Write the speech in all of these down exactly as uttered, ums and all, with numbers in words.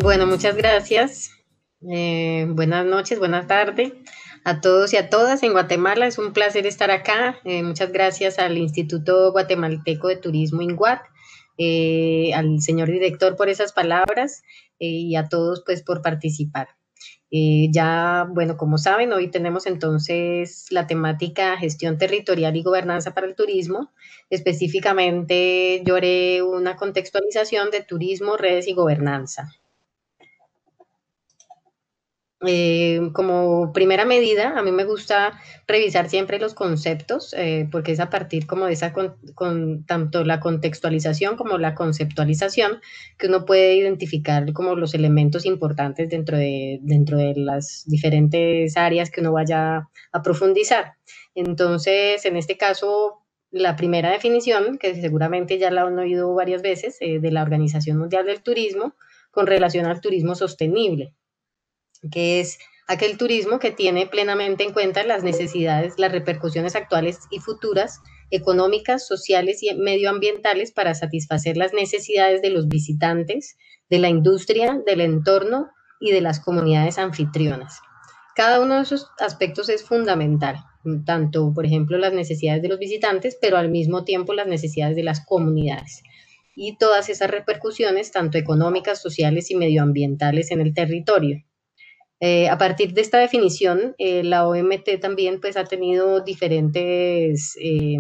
Bueno, muchas gracias. Eh, buenas noches, buenas tardes a todos y a todas en Guatemala. Es un placer estar acá. Eh, muchas gracias al Instituto Guatemalteco de Turismo INGUAT, eh, al señor director por esas palabras eh, y a todos pues por participar. Eh, ya, bueno, como saben, hoy tenemos entonces la temática gestión territorial y gobernanza para el turismo. Específicamente, yo haré una contextualización de turismo, redes y gobernanza. Eh, como primera medida, a mí me gusta revisar siempre los conceptos, eh, porque es a partir como de esa, con, con, tanto la contextualización como la conceptualización, que uno puede identificar como los elementos importantes dentro de, dentro de las diferentes áreas que uno vaya a profundizar. Entonces, en este caso, la primera definición, que seguramente ya la han oído varias veces, eh, de la Organización Mundial del Turismo, con relación al turismo sostenible, que es aquel turismo que tiene plenamente en cuenta las necesidades, las repercusiones actuales y futuras, económicas, sociales y medioambientales para satisfacer las necesidades de los visitantes, de la industria, del entorno y de las comunidades anfitrionas. Cada uno de esos aspectos es fundamental, tanto, por ejemplo, las necesidades de los visitantes, pero al mismo tiempo las necesidades de las comunidades y todas esas repercusiones, tanto económicas, sociales y medioambientales en el territorio. Eh, a partir de esta definición, eh, la O M T también pues, ha tenido diferentes eh,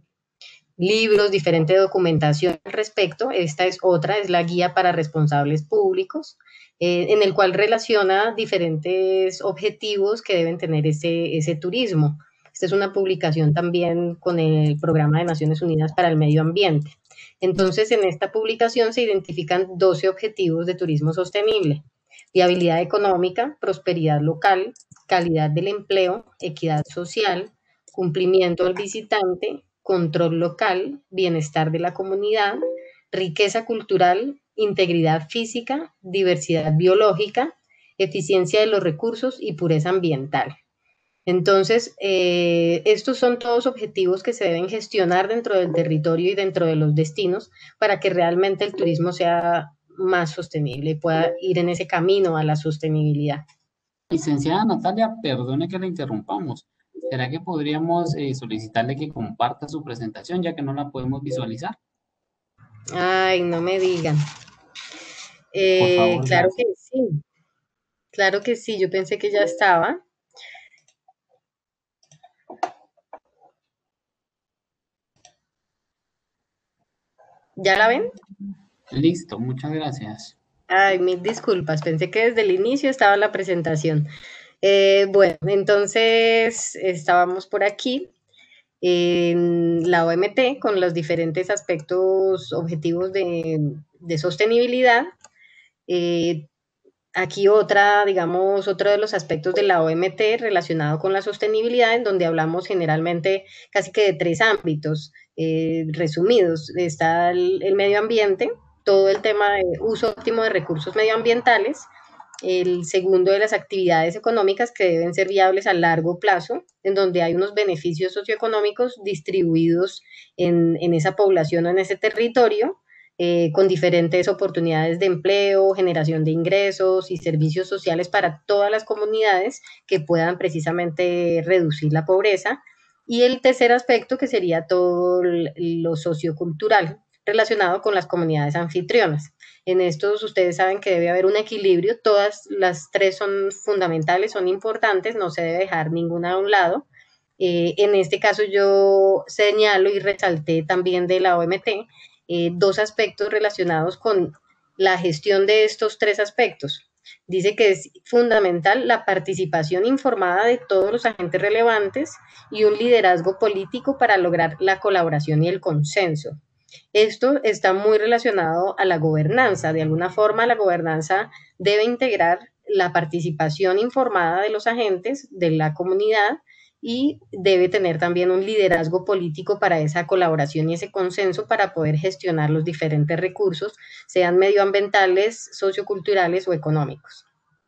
libros, diferente documentación al respecto. Esta es otra, es la Guía para Responsables Públicos, eh, en el cual relaciona diferentes objetivos que deben tener ese, ese turismo. Esta es una publicación también con el Programa de Naciones Unidas para el Medio Ambiente. Entonces, en esta publicación se identifican doce objetivos de turismo sostenible: viabilidad económica, prosperidad local, calidad del empleo, equidad social, cumplimiento del visitante, control local, bienestar de la comunidad, riqueza cultural, integridad física, diversidad biológica, eficiencia de los recursos y pureza ambiental. Entonces, eh, estos son todos objetivos que se deben gestionar dentro del territorio y dentro de los destinos para que realmente el turismo sea más sostenible y pueda ir en ese camino a la sostenibilidad. Licenciada Natalia, perdone que la interrumpamos. ¿Será que podríamos eh, solicitarle que comparta su presentación ya que no la podemos visualizar? Ay, no me digan. Por Eh, favor, claro gracias. que sí, claro que sí, yo pensé que ya estaba. ¿Ya la ven? Listo, muchas gracias. Ay, mil disculpas, pensé que desde el inicio estaba la presentación. Eh, bueno, entonces estábamos por aquí en la O M T con los diferentes aspectos objetivos de, de sostenibilidad. Eh, Aquí otra, digamos, otro de los aspectos de la O M T relacionado con la sostenibilidad, en donde hablamos generalmente casi que de tres ámbitos eh, resumidos. Está el, el medio ambiente, todo el tema de uso óptimo de recursos medioambientales. El segundo, de las actividades económicas que deben ser viables a largo plazo, en donde hay unos beneficios socioeconómicos distribuidos en, en esa población o en ese territorio, eh, con diferentes oportunidades de empleo, generación de ingresos y servicios sociales para todas las comunidades que puedan precisamente reducir la pobreza. Y el tercer aspecto, que sería todo lo sociocultural relacionado con las comunidades anfitrionas. En estos ustedes saben que debe haber un equilibrio, todas las tres son fundamentales, son importantes, no se debe dejar ninguna a un lado. Eh, en este caso yo señalo y resalté también de la O M T eh, dos aspectos relacionados con la gestión de estos tres aspectos. Dice que es fundamental la participación informada de todos los agentes relevantes y un liderazgo político para lograr la colaboración y el consenso. Esto está muy relacionado a la gobernanza. De alguna forma, la gobernanza debe integrar la participación informada de los agentes de la comunidad y debe tener también un liderazgo político para esa colaboración y ese consenso para poder gestionar los diferentes recursos, sean medioambientales, socioculturales o económicos.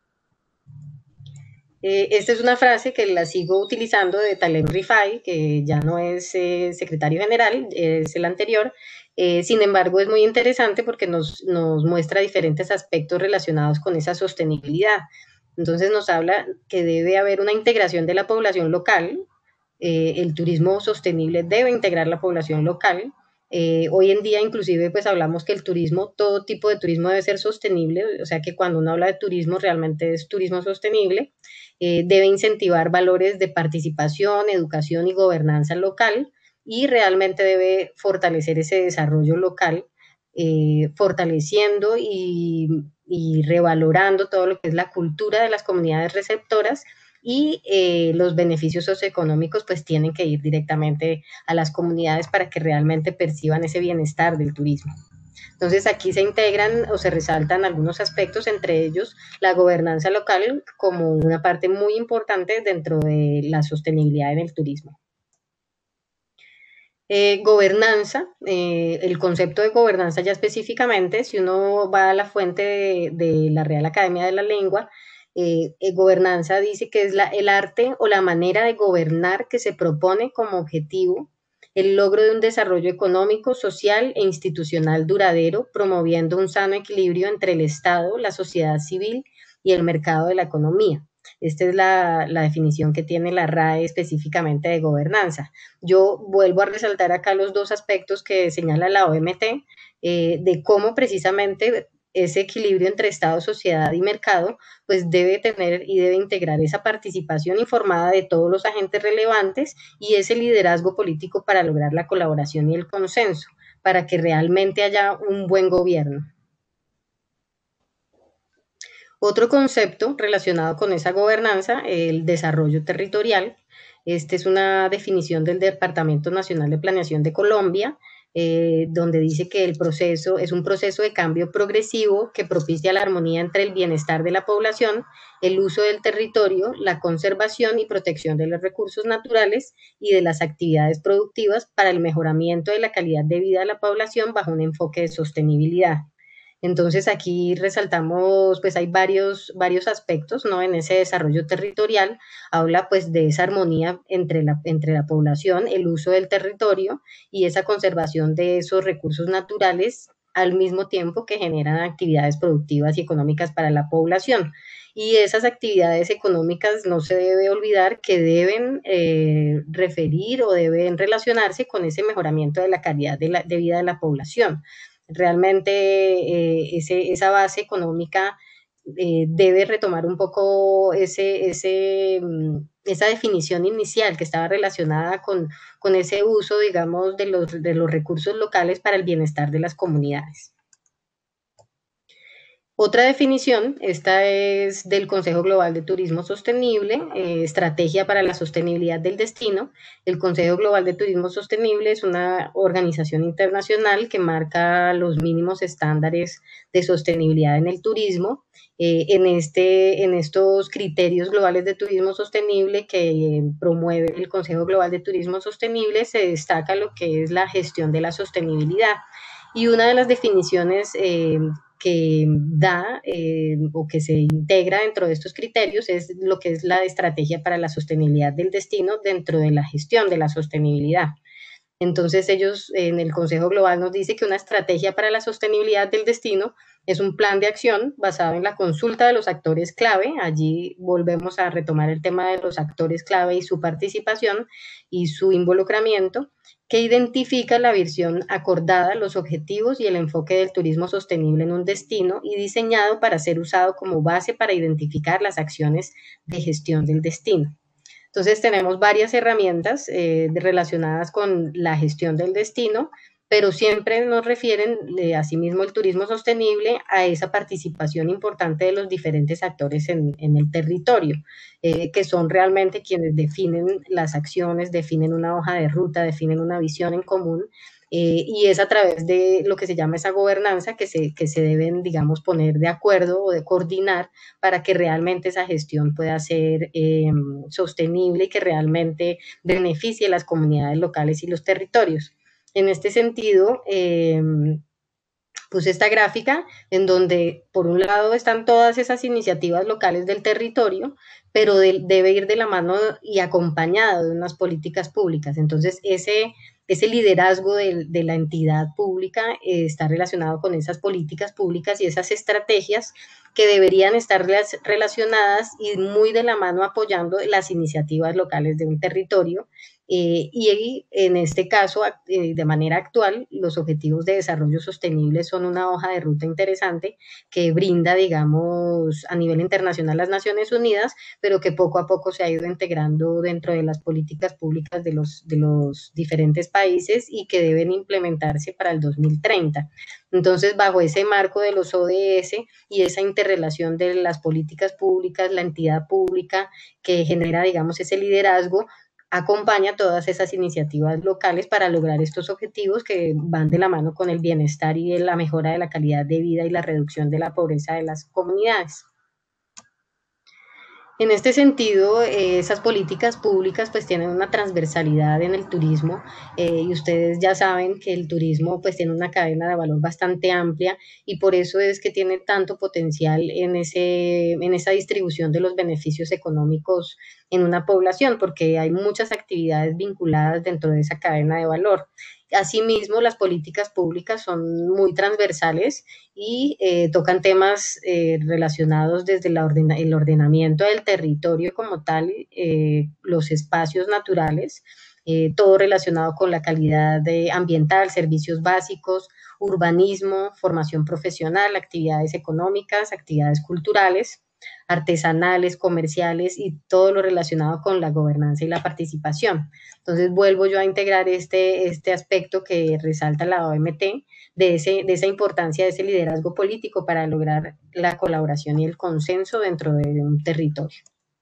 Eh, esta es una frase que la sigo utilizando de Taleb Rifai, que ya no es eh, secretario general, es el anterior, Eh, sin embargo, es muy interesante porque nos, nos muestra diferentes aspectos relacionados con esa sostenibilidad. Entonces nos habla que debe haber una integración de la población local, eh, el turismo sostenible debe integrar la población local. Eh, hoy en día inclusive pues hablamos que el turismo, todo tipo de turismo debe ser sostenible, o sea que cuando uno habla de turismo realmente es turismo sostenible, eh, debe incentivar valores de participación, educación y gobernanza local y realmente debe fortalecer ese desarrollo local, eh, fortaleciendo y, y revalorando todo lo que es la cultura de las comunidades receptoras y eh, los beneficios socioeconómicos pues tienen que ir directamente a las comunidades para que realmente perciban ese bienestar del turismo. Entonces aquí se integran o se resaltan algunos aspectos, entre ellos la gobernanza local como una parte muy importante dentro de la sostenibilidad en el turismo. Eh, gobernanza, eh, el concepto de gobernanza ya específicamente, si uno va a la fuente de, de la Real Academia de la Lengua, eh, eh, gobernanza dice que es la, el arte o la manera de gobernar que se propone como objetivo el logro de un desarrollo económico, social e institucional duradero, promoviendo un sano equilibrio entre el Estado, la sociedad civil y el mercado de la economía. Esta es la, la definición que tiene la R A E específicamente de gobernanza. Yo vuelvo a resaltar acá los dos aspectos que señala la O M T, eh, de cómo precisamente ese equilibrio entre Estado, sociedad y mercado, pues debe tener y debe integrar esa participación informada de todos los agentes relevantes y ese liderazgo político para lograr la colaboración y el consenso, para que realmente haya un buen gobierno. Otro concepto relacionado con esa gobernanza, el desarrollo territorial. Esta es una definición del Departamento Nacional de Planeación de Colombia, eh, donde dice que el proceso es un proceso de cambio progresivo que propicia la armonía entre el bienestar de la población, el uso del territorio, la conservación y protección de los recursos naturales y de las actividades productivas para el mejoramiento de la calidad de vida de la población bajo un enfoque de sostenibilidad. Entonces aquí resaltamos, pues hay varios, varios aspectos, ¿no? En ese desarrollo territorial habla pues de esa armonía entre la, entre la población, el uso del territorio y esa conservación de esos recursos naturales al mismo tiempo que generan actividades productivas y económicas para la población. Y esas actividades económicas no se debe olvidar que deben eh, referir o deben relacionarse con ese mejoramiento de la calidad de, la, de vida de la población. Realmente eh, ese, esa base económica eh, debe retomar un poco ese, ese, esa definición inicial que estaba relacionada con, con ese uso, digamos, de los, de los recursos locales para el bienestar de las comunidades. Otra definición, esta es del Consejo Global de Turismo Sostenible, eh, Estrategia para la Sostenibilidad del Destino. El Consejo Global de Turismo Sostenible es una organización internacional que marca los mínimos estándares de sostenibilidad en el turismo. Eh, en, este, en estos criterios globales de turismo sostenible que eh, promueve el Consejo Global de Turismo Sostenible se destaca lo que es la gestión de la sostenibilidad. Y una de las definiciones eh, que da eh, o que se integra dentro de estos criterios es lo que es la estrategia para la sostenibilidad del destino dentro de la gestión de la sostenibilidad. Entonces ellos en el Consejo Global nos dice que una estrategia para la sostenibilidad del destino es un plan de acción basado en la consulta de los actores clave. Allí volvemos a retomar el tema de los actores clave y su participación y su involucramiento, que identifica la visión acordada, los objetivos y el enfoque del turismo sostenible en un destino y diseñado para ser usado como base para identificar las acciones de gestión del destino. Entonces tenemos varias herramientas eh, relacionadas con la gestión del destino, pero siempre nos refieren, eh, asimismo, el turismo sostenible a esa participación importante de los diferentes actores en, en el territorio, eh, que son realmente quienes definen las acciones, definen una hoja de ruta, definen una visión en común, eh, y es a través de lo que se llama esa gobernanza que se, que se deben, digamos, poner de acuerdo o de coordinar para que realmente esa gestión pueda ser eh, sostenible y que realmente beneficie a las comunidades locales y los territorios. En este sentido, eh, puse esta gráfica en donde por un lado están todas esas iniciativas locales del territorio, pero de, debe ir de la mano y acompañado de unas políticas públicas. Entonces, ese, ese liderazgo de, de la entidad pública eh, está relacionado con esas políticas públicas y esas estrategias que deberían estar relacionadas y muy de la mano apoyando las iniciativas locales de un territorio. Eh, y en este caso, eh, de manera actual, los objetivos de desarrollo sostenible son una hoja de ruta interesante que brinda, digamos, a nivel internacional las Naciones Unidas, pero que poco a poco se ha ido integrando dentro de las políticas públicas de los, de los diferentes países y que deben implementarse para el dos mil treinta. Entonces, bajo ese marco de los O D S y esa interrelación de las políticas públicas, la entidad pública que genera, digamos, ese liderazgo, acompaña todas esas iniciativas locales para lograr estos objetivos que van de la mano con el bienestar y la mejora de la calidad de vida y la reducción de la pobreza de las comunidades. En este sentido, eh, esas políticas públicas pues tienen una transversalidad en el turismo eh, y ustedes ya saben que el turismo pues tiene una cadena de valor bastante amplia y por eso es que tiene tanto potencial en, ese, en esa distribución de los beneficios económicos en una población, porque hay muchas actividades vinculadas dentro de esa cadena de valor. Asimismo, las políticas públicas son muy transversales y eh, tocan temas eh, relacionados desde la ordena el ordenamiento del territorio como tal, eh, los espacios naturales, eh, todo relacionado con la calidad de ambiental, servicios básicos, urbanismo, formación profesional, actividades económicas, actividades culturales, artesanales, comerciales y todo lo relacionado con la gobernanza y la participación. Entonces vuelvo yo a integrar este, este aspecto que resalta la O M T, de, ese, de esa importancia de ese liderazgo político para lograr la colaboración y el consenso dentro de un territorio.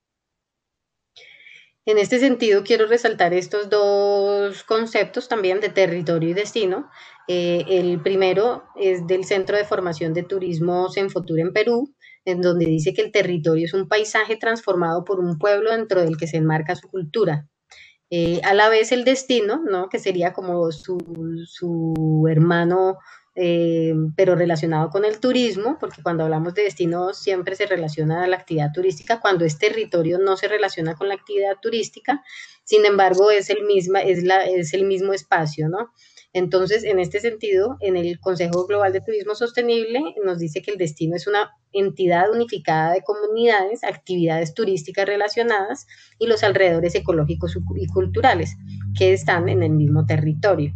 En este sentido, quiero resaltar estos dos conceptos también de territorio y destino. Eh, el primero es del Centro de Formación de Turismo Senfotur en Perú, en donde dice que el territorio es un paisaje transformado por un pueblo dentro del que se enmarca su cultura. Eh, a la vez el destino, ¿no? Que sería como su, su hermano, eh, pero relacionado con el turismo, porque cuando hablamos de destino siempre se relaciona a la actividad turística, cuando es territorio no se relaciona con la actividad turística, sin embargo es el, misma, es la, es el mismo espacio, ¿no? Entonces, en este sentido, en el Consejo Global de Turismo Sostenible nos dice que el destino es una entidad unificada de comunidades, actividades turísticas relacionadas y los alrededores ecológicos y culturales que están en el mismo territorio.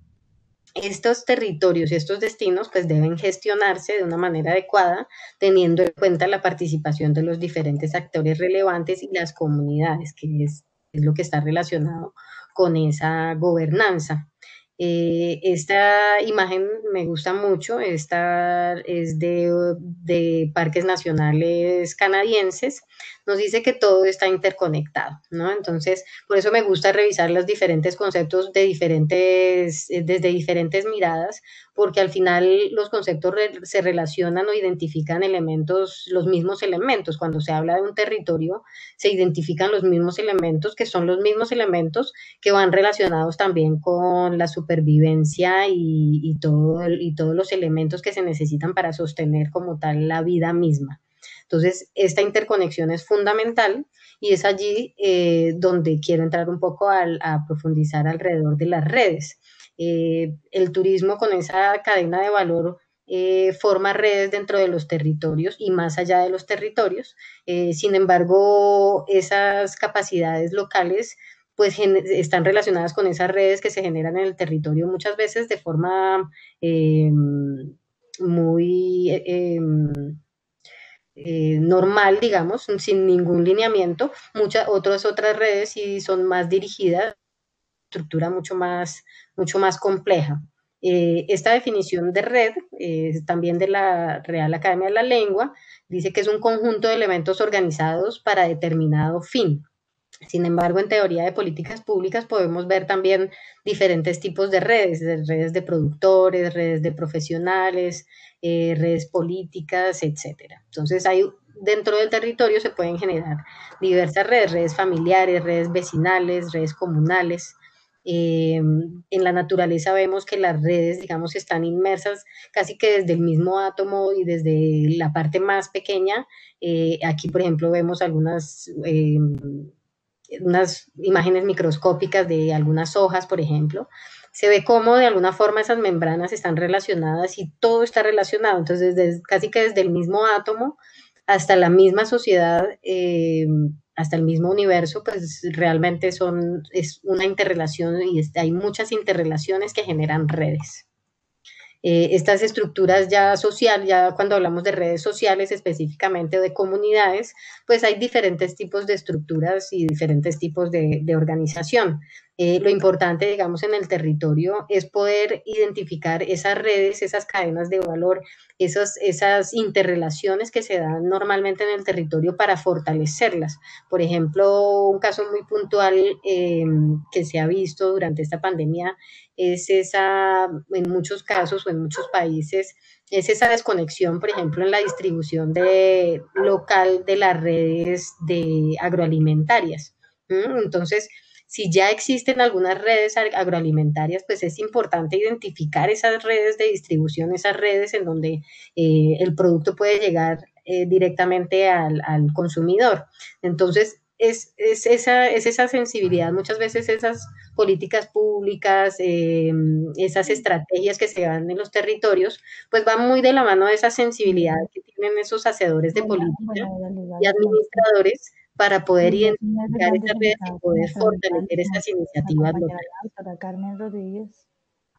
Estos territorios y estos destinos pues deben gestionarse de una manera adecuada, teniendo en cuenta la participación de los diferentes actores relevantes y las comunidades, que es, es lo que está relacionado con esa gobernanza. Eh, esta imagen me gusta mucho, esta es de, de parques nacionales canadienses, nos dice que todo está interconectado, ¿no? Entonces, por eso me gusta revisar los diferentes conceptos de diferentes, desde diferentes miradas, porque al final los conceptos re, se relacionan o identifican elementos, los mismos elementos. Cuando se habla de un territorio, se identifican los mismos elementos, que son los mismos elementos que van relacionados también con la supervivencia y, y, todo, y todos los elementos que se necesitan para sostener como tal la vida misma. Entonces, esta interconexión es fundamental y es allí eh, donde quiero entrar un poco a, a profundizar alrededor de las redes. Eh, el turismo con esa cadena de valor eh, forma redes dentro de los territorios y más allá de los territorios. Eh, sin embargo, esas capacidades locales pues están relacionadas con esas redes que se generan en el territorio muchas veces de forma eh, muy eh, eh, normal, digamos, sin ningún lineamiento. Muchas otras otras redes sí son más dirigidas, estructura mucho más, mucho más compleja. Eh, esta definición de red, eh, también de la Real Academia de la Lengua, dice que es un conjunto de elementos organizados para determinado fin. Sin embargo, en teoría de políticas públicas podemos ver también diferentes tipos de redes, de redes de productores, redes de profesionales, eh, redes políticas, etcétera. Entonces, hay, dentro del territorio se pueden generar diversas redes, redes familiares, redes vecinales, redes comunales. Eh, en la naturaleza vemos que las redes, digamos, están inmersas casi que desde el mismo átomo y desde la parte más pequeña. Eh, aquí, por ejemplo, vemos algunas... Eh, unas imágenes microscópicas de algunas hojas, por ejemplo, se ve cómo de alguna forma esas membranas están relacionadas y todo está relacionado. Entonces, desde, casi que desde el mismo átomo hasta la misma sociedad, eh, hasta el mismo universo, pues realmente son, es una interrelación y es, hay muchas interrelaciones que generan redes. Eh, estas estructuras ya social, ya cuando hablamos de redes sociales específicamente o de comunidades, pues hay diferentes tipos de estructuras y diferentes tipos de, de organización. Eh, lo importante, digamos, en el territorio es poder identificar esas redes, esas cadenas de valor, esas, esas interrelaciones que se dan normalmente en el territorio para fortalecerlas. Por ejemplo, un caso muy puntual eh, que se ha visto durante esta pandemia es esa, en muchos casos o en muchos países, es esa desconexión, por ejemplo, en la distribución de, local de las redes de agroalimentarias. ¿Mm? Entonces, si ya existen algunas redes agroalimentarias, pues es importante identificar esas redes de distribución, esas redes en donde eh, el producto puede llegar eh, directamente al, al consumidor. Entonces, es, es, esa, es esa sensibilidad, muchas veces esas políticas públicas, eh, esas estrategias que se dan en los territorios, pues van muy de la mano de esa sensibilidad Bueno, que tienen esos hacedores de bueno, política bueno, Dalila, y este, administradores para poder y es muy identificar importante esas que me redes y estaba poder como preguntando fortalecer esas la iniciativas compañera, locales. la doctora Carmen Rodríguez,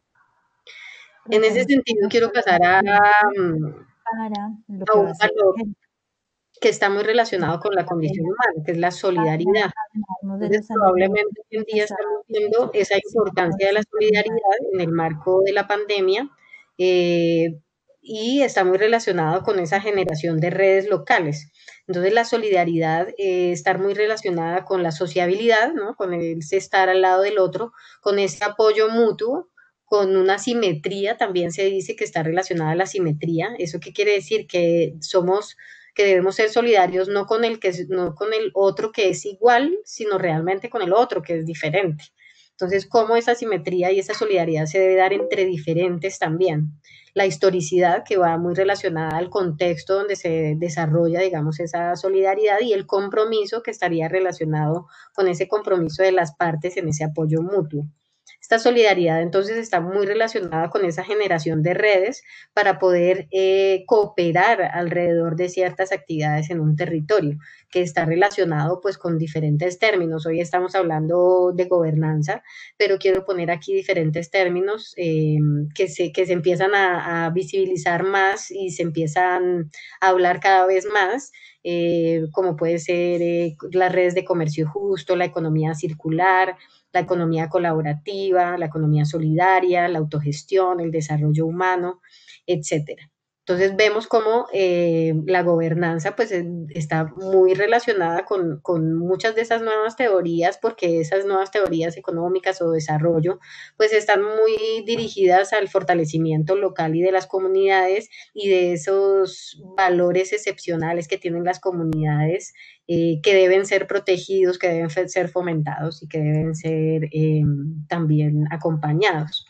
En ese referente a sentido, la quiero pasar a, para lo a que va un a ser valor el que está muy relacionado con la condición humana, que es la solidaridad. hablamos de Entonces, los alimentos probablemente hoy en día estamos procesados, viendo esa importancia de la animales. solidaridad en el marco de la pandemia eh, y está muy relacionado con esa generación de redes locales. Entonces, la solidaridad eh, estar muy relacionada con la sociabilidad, ¿no? Con el estar al lado del otro, con ese apoyo mutuo, con una simetría, también se dice que está relacionada a la simetría. ¿Eso qué quiere decir? Que somos que debemos ser solidarios no con el que no con el otro que es igual, sino realmente con el otro que es diferente. Entonces, cómo esa simetría y esa solidaridad se debe dar entre diferentes también. La historicidad, que va muy relacionada al contexto donde se desarrolla, digamos, esa solidaridad y el compromiso que estaría relacionado con ese compromiso de las partes en ese apoyo mutuo. Esta solidaridad entonces está muy relacionada con esa generación de redes para poder eh, cooperar alrededor de ciertas actividades en un territorio, que está relacionado pues con diferentes términos. Hoy estamos hablando de gobernanza, pero quiero poner aquí diferentes términos eh, que, se, que se empiezan a, a visibilizar más y se empiezan a hablar cada vez más. Eh, como puede ser eh, las redes de comercio justo, la economía circular, la economía colaborativa, la economía solidaria, la autogestión, el desarrollo humano, etcétera. Entonces vemos cómo eh, la gobernanza pues está muy relacionada con, con, muchas de esas nuevas teorías, porque esas nuevas teorías económicas o desarrollo pues están muy dirigidas al fortalecimiento local y de las comunidades y de esos valores excepcionales que tienen las comunidades eh, que deben ser protegidos, que deben ser fomentados y que deben ser eh, también acompañados.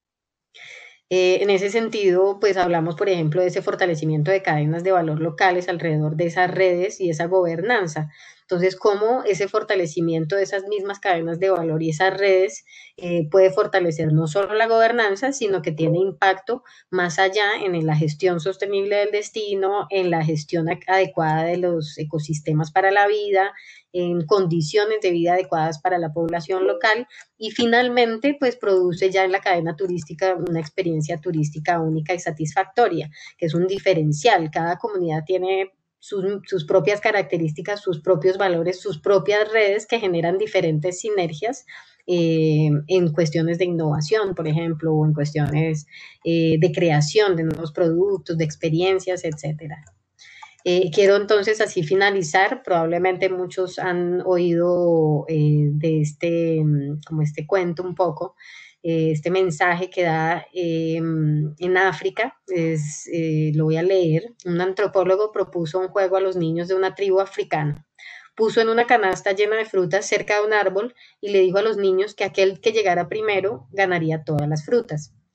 Eh, en ese sentido, pues hablamos, por ejemplo, de ese fortalecimiento de cadenas de valor locales alrededor de esas redes y esa gobernanza. Entonces, cómo ese fortalecimiento de esas mismas cadenas de valor y esas redes eh, puede fortalecer no solo la gobernanza, sino que tiene impacto más allá en la gestión sostenible del destino, en la gestión adecuada de los ecosistemas para la vida, en condiciones de vida adecuadas para la población local y finalmente pues produce ya en la cadena turística una experiencia turística única y satisfactoria, que es un diferencial. Cada comunidad tiene sus, sus propias características, sus propios valores, sus propias redes que generan diferentes sinergias eh, en cuestiones de innovación, por ejemplo, o en cuestiones eh, de creación de nuevos productos, de experiencias, etcétera. Eh, quiero entonces así finalizar. Probablemente muchos han oído eh, de este, como este cuento un poco, eh, este mensaje que da eh, en África. Es, eh, lo voy a leer. Un antropólogo propuso un juego a los niños de una tribu africana. Puso en una canasta llena de frutas cerca de un árbol y le dijo a los niños que aquel que llegara primero ganaría todas las frutas.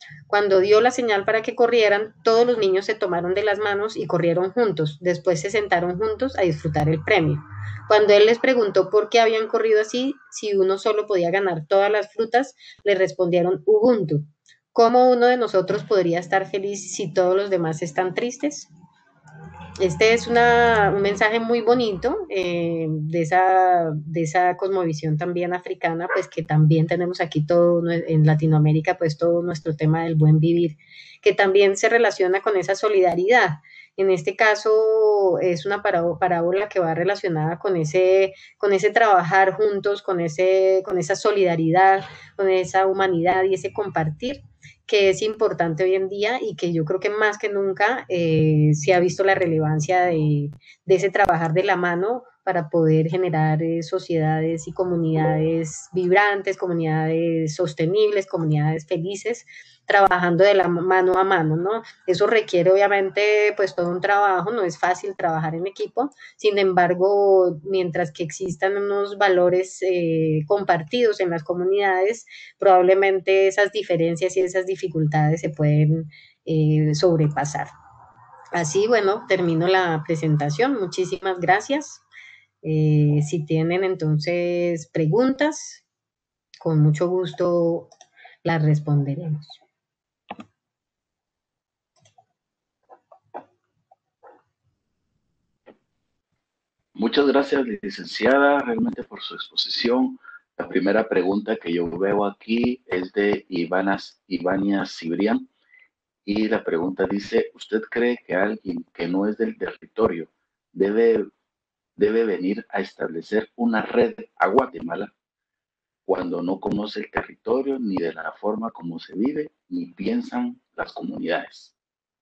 Cuando dio la señal para que corrieran, todos los niños se tomaron de las manos y corrieron juntos. Después se sentaron juntos a disfrutar el premio. Cuando él les preguntó por qué habían corrido así, si uno solo podía ganar todas las frutas, le respondieron Ubuntu. ¿Cómo uno de nosotros podría estar feliz si todos los demás están tristes? Este es una, un mensaje muy bonito eh, de, esa, de esa cosmovisión también africana, pues que también tenemos aquí todo en Latinoamérica, pues todo nuestro tema del buen vivir, que también se relaciona con esa solidaridad. En este caso es una parábola que va relacionada con ese, con ese trabajar juntos, con, ese, con esa solidaridad, con esa humanidad y ese compartir que es importante hoy en día y que yo creo que más que nunca eh, se ha visto la relevancia de, de, ese trabajar de la mano para poder generar eh, sociedades y comunidades vibrantes, comunidades sostenibles, comunidades felices, trabajando de la mano a mano, ¿no? Eso requiere obviamente pues todo un trabajo, no es fácil trabajar en equipo, sin embargo, mientras que existan unos valores eh, compartidos en las comunidades, probablemente esas diferencias y esas dificultades se pueden eh, sobrepasar. Así, bueno, termino la presentación. Muchísimas gracias. Eh, si tienen entonces preguntas, con mucho gusto las responderemos. Muchas gracias, licenciada, realmente por su exposición. La primera pregunta que yo veo aquí es de Ivanas, Ivania Cibrián, y la pregunta dice, ¿usted cree que alguien que no es del territorio debe, debe venir a establecer una red a Guatemala cuando no conoce el territorio ni de la forma como se vive ni piensan las comunidades?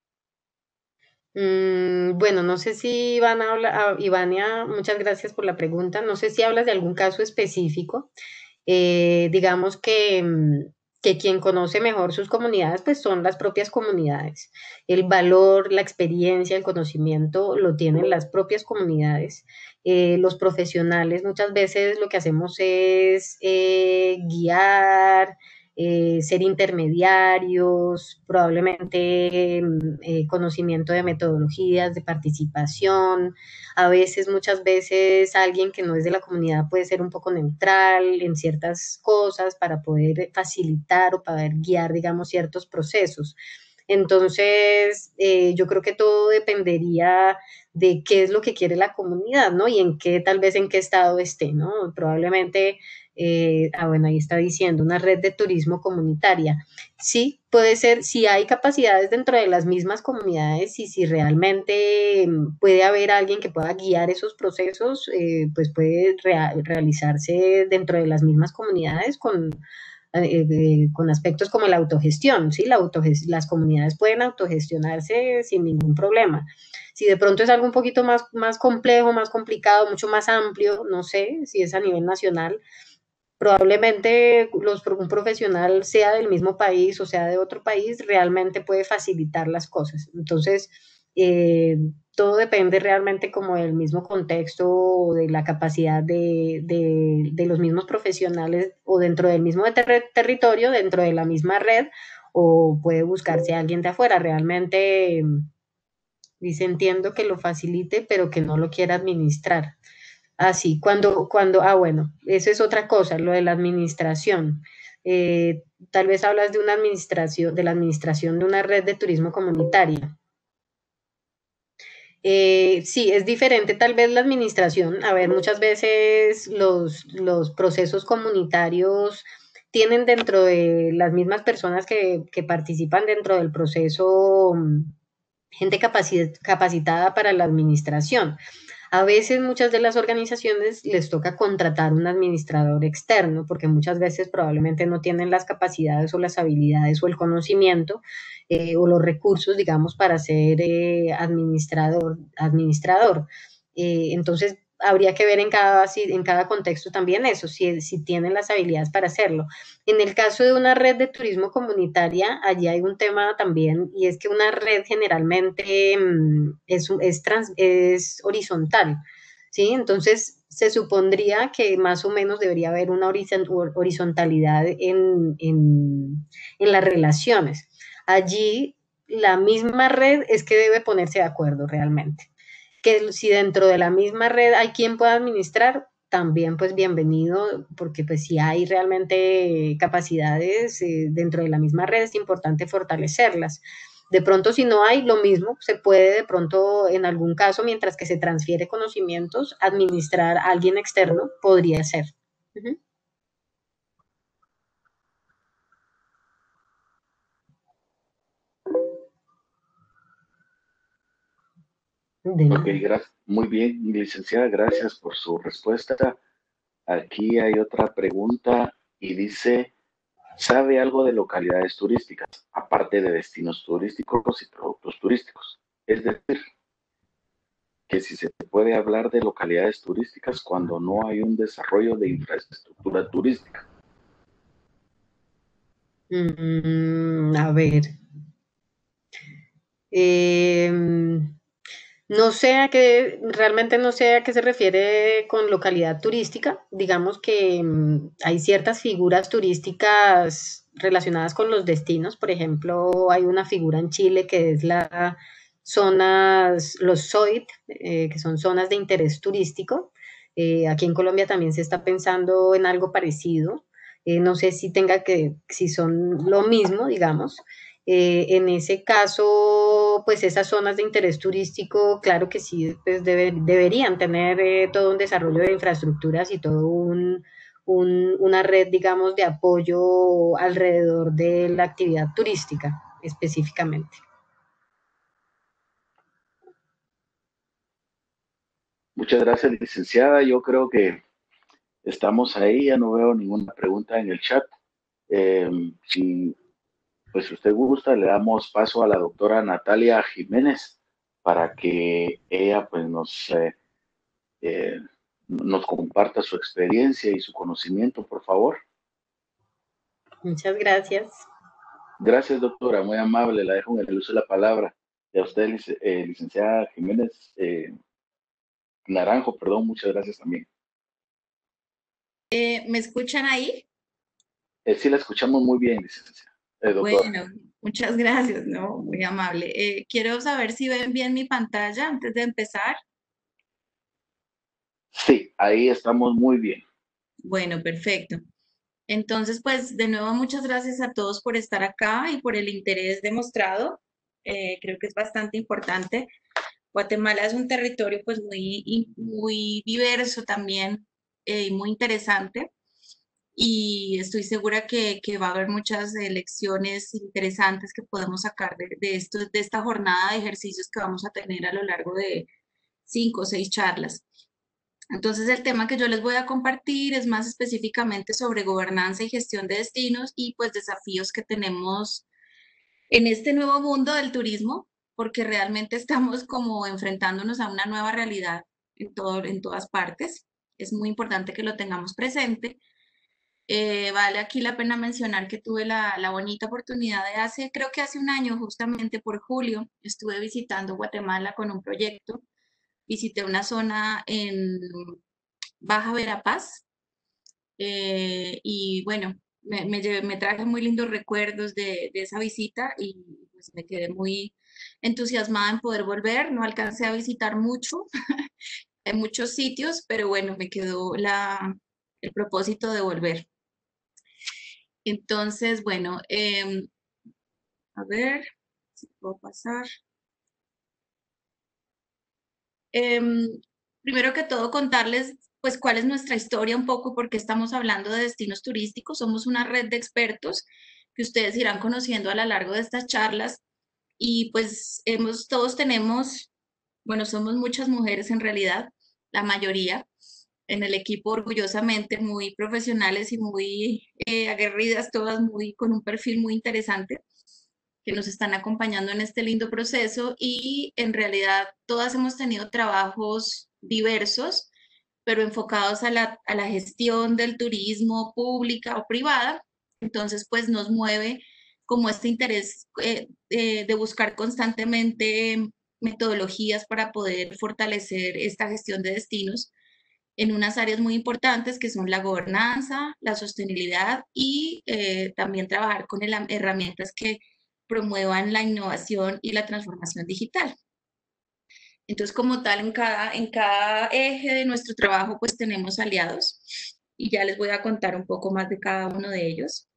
Mm, bueno, no sé si Iván habla, Ivania, muchas gracias por la pregunta. No sé si hablas de algún caso específico. Eh, digamos que, mm, que quien conoce mejor sus comunidades, pues son las propias comunidades. El valor, la experiencia, el conocimiento lo tienen las propias comunidades. Eh, los profesionales muchas veces lo que hacemos es eh, guiar, eh, ser intermediarios, probablemente eh, conocimiento de metodologías, de participación. A veces, muchas veces, alguien que no es de la comunidad puede ser un poco neutral en ciertas cosas para poder facilitar o poder guiar, digamos, ciertos procesos. Entonces, eh, yo creo que todo dependería de qué es lo que quiere la comunidad, ¿no? Y en qué, tal vez en qué estado esté, ¿no? Probablemente eh, ah, bueno, ahí está diciendo, una red de turismo comunitaria. Sí, puede ser, si hay capacidades dentro de las mismas comunidades y si realmente puede haber alguien que pueda guiar esos procesos, eh, pues puede rea realizarse dentro de las mismas comunidades con, eh, eh, con aspectos como la autogestión, ¿sí? La autogest las comunidades pueden autogestionarse sin ningún problema. Si de pronto es algo un poquito más, más complejo, más complicado, mucho más amplio, no sé si es a nivel nacional, probablemente los, un profesional sea del mismo país o sea de otro país, realmente puede facilitar las cosas. Entonces, eh, todo depende realmente como del mismo contexto o de la capacidad de, de, de los mismos profesionales o dentro del mismo ter territorio, dentro de la misma red, o puede buscarse a alguien de afuera. Realmente, dice, entiendo que lo facilite, pero que no lo quiera administrar. Así, cuando, cuando, ah, bueno, eso es otra cosa, lo de la administración. Eh, tal vez hablas de una administración, de la administración de una red de turismo comunitaria. Eh, sí, es diferente tal vez la administración. A ver, muchas veces los, los procesos comunitarios tienen dentro de las mismas personas que, que participan dentro del proceso gente capacitada para la administración. A veces muchas de las organizaciones les toca contratar un administrador externo porque muchas veces probablemente no tienen las capacidades o las habilidades o el conocimiento eh, o los recursos, digamos, para ser eh, administrador. administrador. Eh, entonces, habría que ver en cada, en cada contexto también eso, si, si tienen las habilidades para hacerlo. En el caso de una red de turismo comunitaria, allí hay un tema también, y es que una red generalmente es, es, trans, es horizontal, ¿sí? Entonces, se supondría que más o menos debería haber una horizontalidad en, en, en las relaciones. allí la misma red es que debe ponerse de acuerdo realmente. Que si dentro de la misma red hay quien pueda administrar, también pues bienvenido, porque pues si hay realmente capacidades eh, dentro de la misma red es importante fortalecerlas. De pronto si no hay, lo mismo, se puede de pronto en algún caso, mientras que se transfiere conocimientos, administrar a alguien externo, podría ser. Uh-huh. Ok, gracias. Muy bien, licenciada, gracias por su respuesta. Aquí hay otra pregunta y dice, ¿sabe algo de localidades turísticas, aparte de destinos turísticos y productos turísticos? Es decir, que si se puede hablar de localidades turísticas cuando no hay un desarrollo de infraestructura turística. Mm, a ver. Eh, no sé a qué, realmente no sé a qué se refiere con localidad turística. Digamos que mm, hay ciertas figuras turísticas relacionadas con los destinos. Por ejemplo, hay una figura en Chile que es la zonas, los S O I T, eh, que son zonas de interés turístico. Eh, aquí en Colombia también se está pensando en algo parecido. Eh, no sé si tenga que, si son lo mismo, digamos. Eh, en ese caso, pues esas zonas de interés turístico, claro que sí, pues debe, deberían tener eh, todo un desarrollo de infraestructuras y todo un, un, una red, digamos, de apoyo alrededor de la actividad turística específicamente. Muchas gracias, licenciada. Yo creo que estamos ahí, ya no veo ninguna pregunta en el chat. Eh, si pues si usted gusta, le damos paso a la doctora Natalia Jiménez para que ella pues nos, eh, eh, nos comparta su experiencia y su conocimiento, por favor. Muchas gracias. Gracias, doctora, muy amable, la dejo en el uso de la palabra. Y a usted, lic eh, licenciada Jiménez eh, Naranjo, perdón, muchas gracias también. Eh, ¿Me escuchan ahí? Eh, sí, la escuchamos muy bien, licenciada. Eh, doctora. Bueno, muchas gracias, ¿no? Muy amable. Eh, quiero saber si ven bien mi pantalla antes de empezar. Sí, ahí estamos muy bien. Bueno, perfecto. Entonces, pues, de nuevo, muchas gracias a todos por estar acá y por el interés demostrado. Eh, creo que es bastante importante. Guatemala es un territorio, pues, muy, muy diverso también eh, y muy interesante. Y estoy segura que, que, va a haber muchas lecciones interesantes que podemos sacar de, de, esto, de esta jornada de ejercicios que vamos a tener a lo largo de cinco o seis charlas. Entonces, el tema que yo les voy a compartir es más específicamente sobre gobernanza y gestión de destinos y pues desafíos que tenemos en este nuevo mundo del turismo, porque realmente estamos como enfrentándonos a una nueva realidad en, todo, en todas partes. Es muy importante que lo tengamos presente. Eh, vale aquí la pena mencionar que tuve la, la bonita oportunidad de hace, creo que hace un año, justamente por julio, estuve visitando Guatemala con un proyecto. Visité una zona en Baja Verapaz eh, y bueno, me, me, llevé, me, traje muy lindos recuerdos de, de esa visita y pues me quedé muy entusiasmada en poder volver. No alcancé a visitar mucho en muchos sitios, pero bueno, me quedó la, el propósito de volver. Entonces, bueno, eh, a ver si puedo pasar. Eh, primero que todo, contarles pues cuál es nuestra historia un poco, porque estamos hablando de destinos turísticos. Somos una red de expertos que ustedes irán conociendo a lo largo de estas charlas y pues hemos, todos tenemos, bueno, somos muchas mujeres en realidad, la mayoría en el equipo orgullosamente muy profesionales y muy eh, aguerridas, todas muy con un perfil muy interesante que nos están acompañando en este lindo proceso y en realidad todas hemos tenido trabajos diversos, pero enfocados a la, a la gestión del turismo pública o privada. Entonces, pues nos mueve como este interés eh, eh, de buscar constantemente metodologías para poder fortalecer esta gestión de destinos en unas áreas muy importantes que son la gobernanza, la sostenibilidad y eh, también trabajar con el, herramientas que promuevan la innovación y la transformación digital. Entonces, como tal, en cada, en cada eje de nuestro trabajo, pues tenemos aliados y ya les voy a contar un poco más de cada uno de ellos.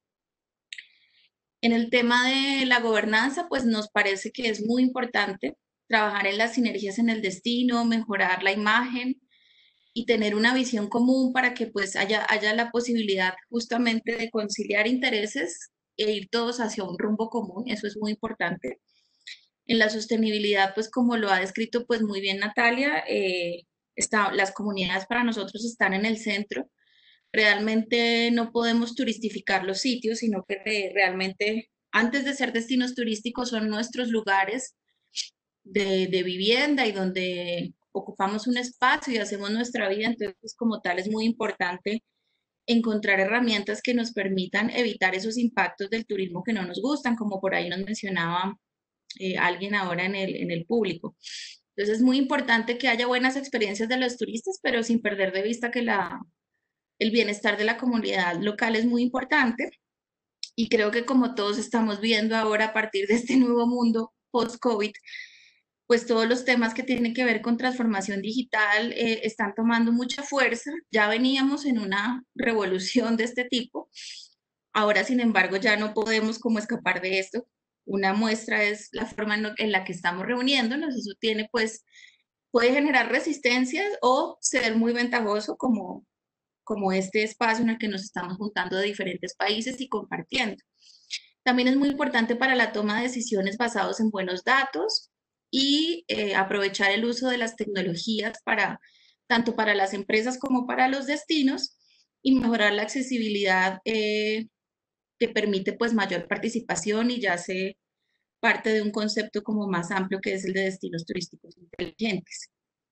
En el tema de la gobernanza, pues nos parece que es muy importante trabajar en las sinergias en el destino, mejorar la imagen y tener una visión común para que pues haya, haya la posibilidad justamente de conciliar intereses e ir todos hacia un rumbo común. Eso es muy importante. En la sostenibilidad, pues como lo ha descrito pues muy bien Natalia, eh, está, las comunidades para nosotros están en el centro. Realmente no podemos turistificar los sitios, sino que re, realmente antes de ser destinos turísticos son nuestros lugares de, de vivienda y donde ocupamos un espacio y hacemos nuestra vida. Entonces, pues, como tal, es muy importante encontrar herramientas que nos permitan evitar esos impactos del turismo que no nos gustan, como por ahí nos mencionaba eh, alguien ahora en el, en el público. Entonces, es muy importante que haya buenas experiencias de los turistas, pero sin perder de vista que la, el bienestar de la comunidad local es muy importante. Y creo que como todos estamos viendo ahora a partir de este nuevo mundo post-COVID, pues todos los temas que tienen que ver con transformación digital eh, están tomando mucha fuerza. Ya veníamos en una revolución de este tipo. Ahora, sin embargo, ya no podemos como escapar de esto. Una muestra es la forma en, en la que estamos reuniéndonos. Eso tiene, pues, puede generar resistencias o ser muy ventajoso como, como este espacio en el que nos estamos juntando de diferentes países y compartiendo. También es muy importante para la toma de decisiones basados en buenos datos y eh, aprovechar el uso de las tecnologías para, tanto para las empresas como para los destinos y mejorar la accesibilidad eh, que permite pues mayor participación y ya se parte de un concepto como más amplio que es el de destinos turísticos inteligentes.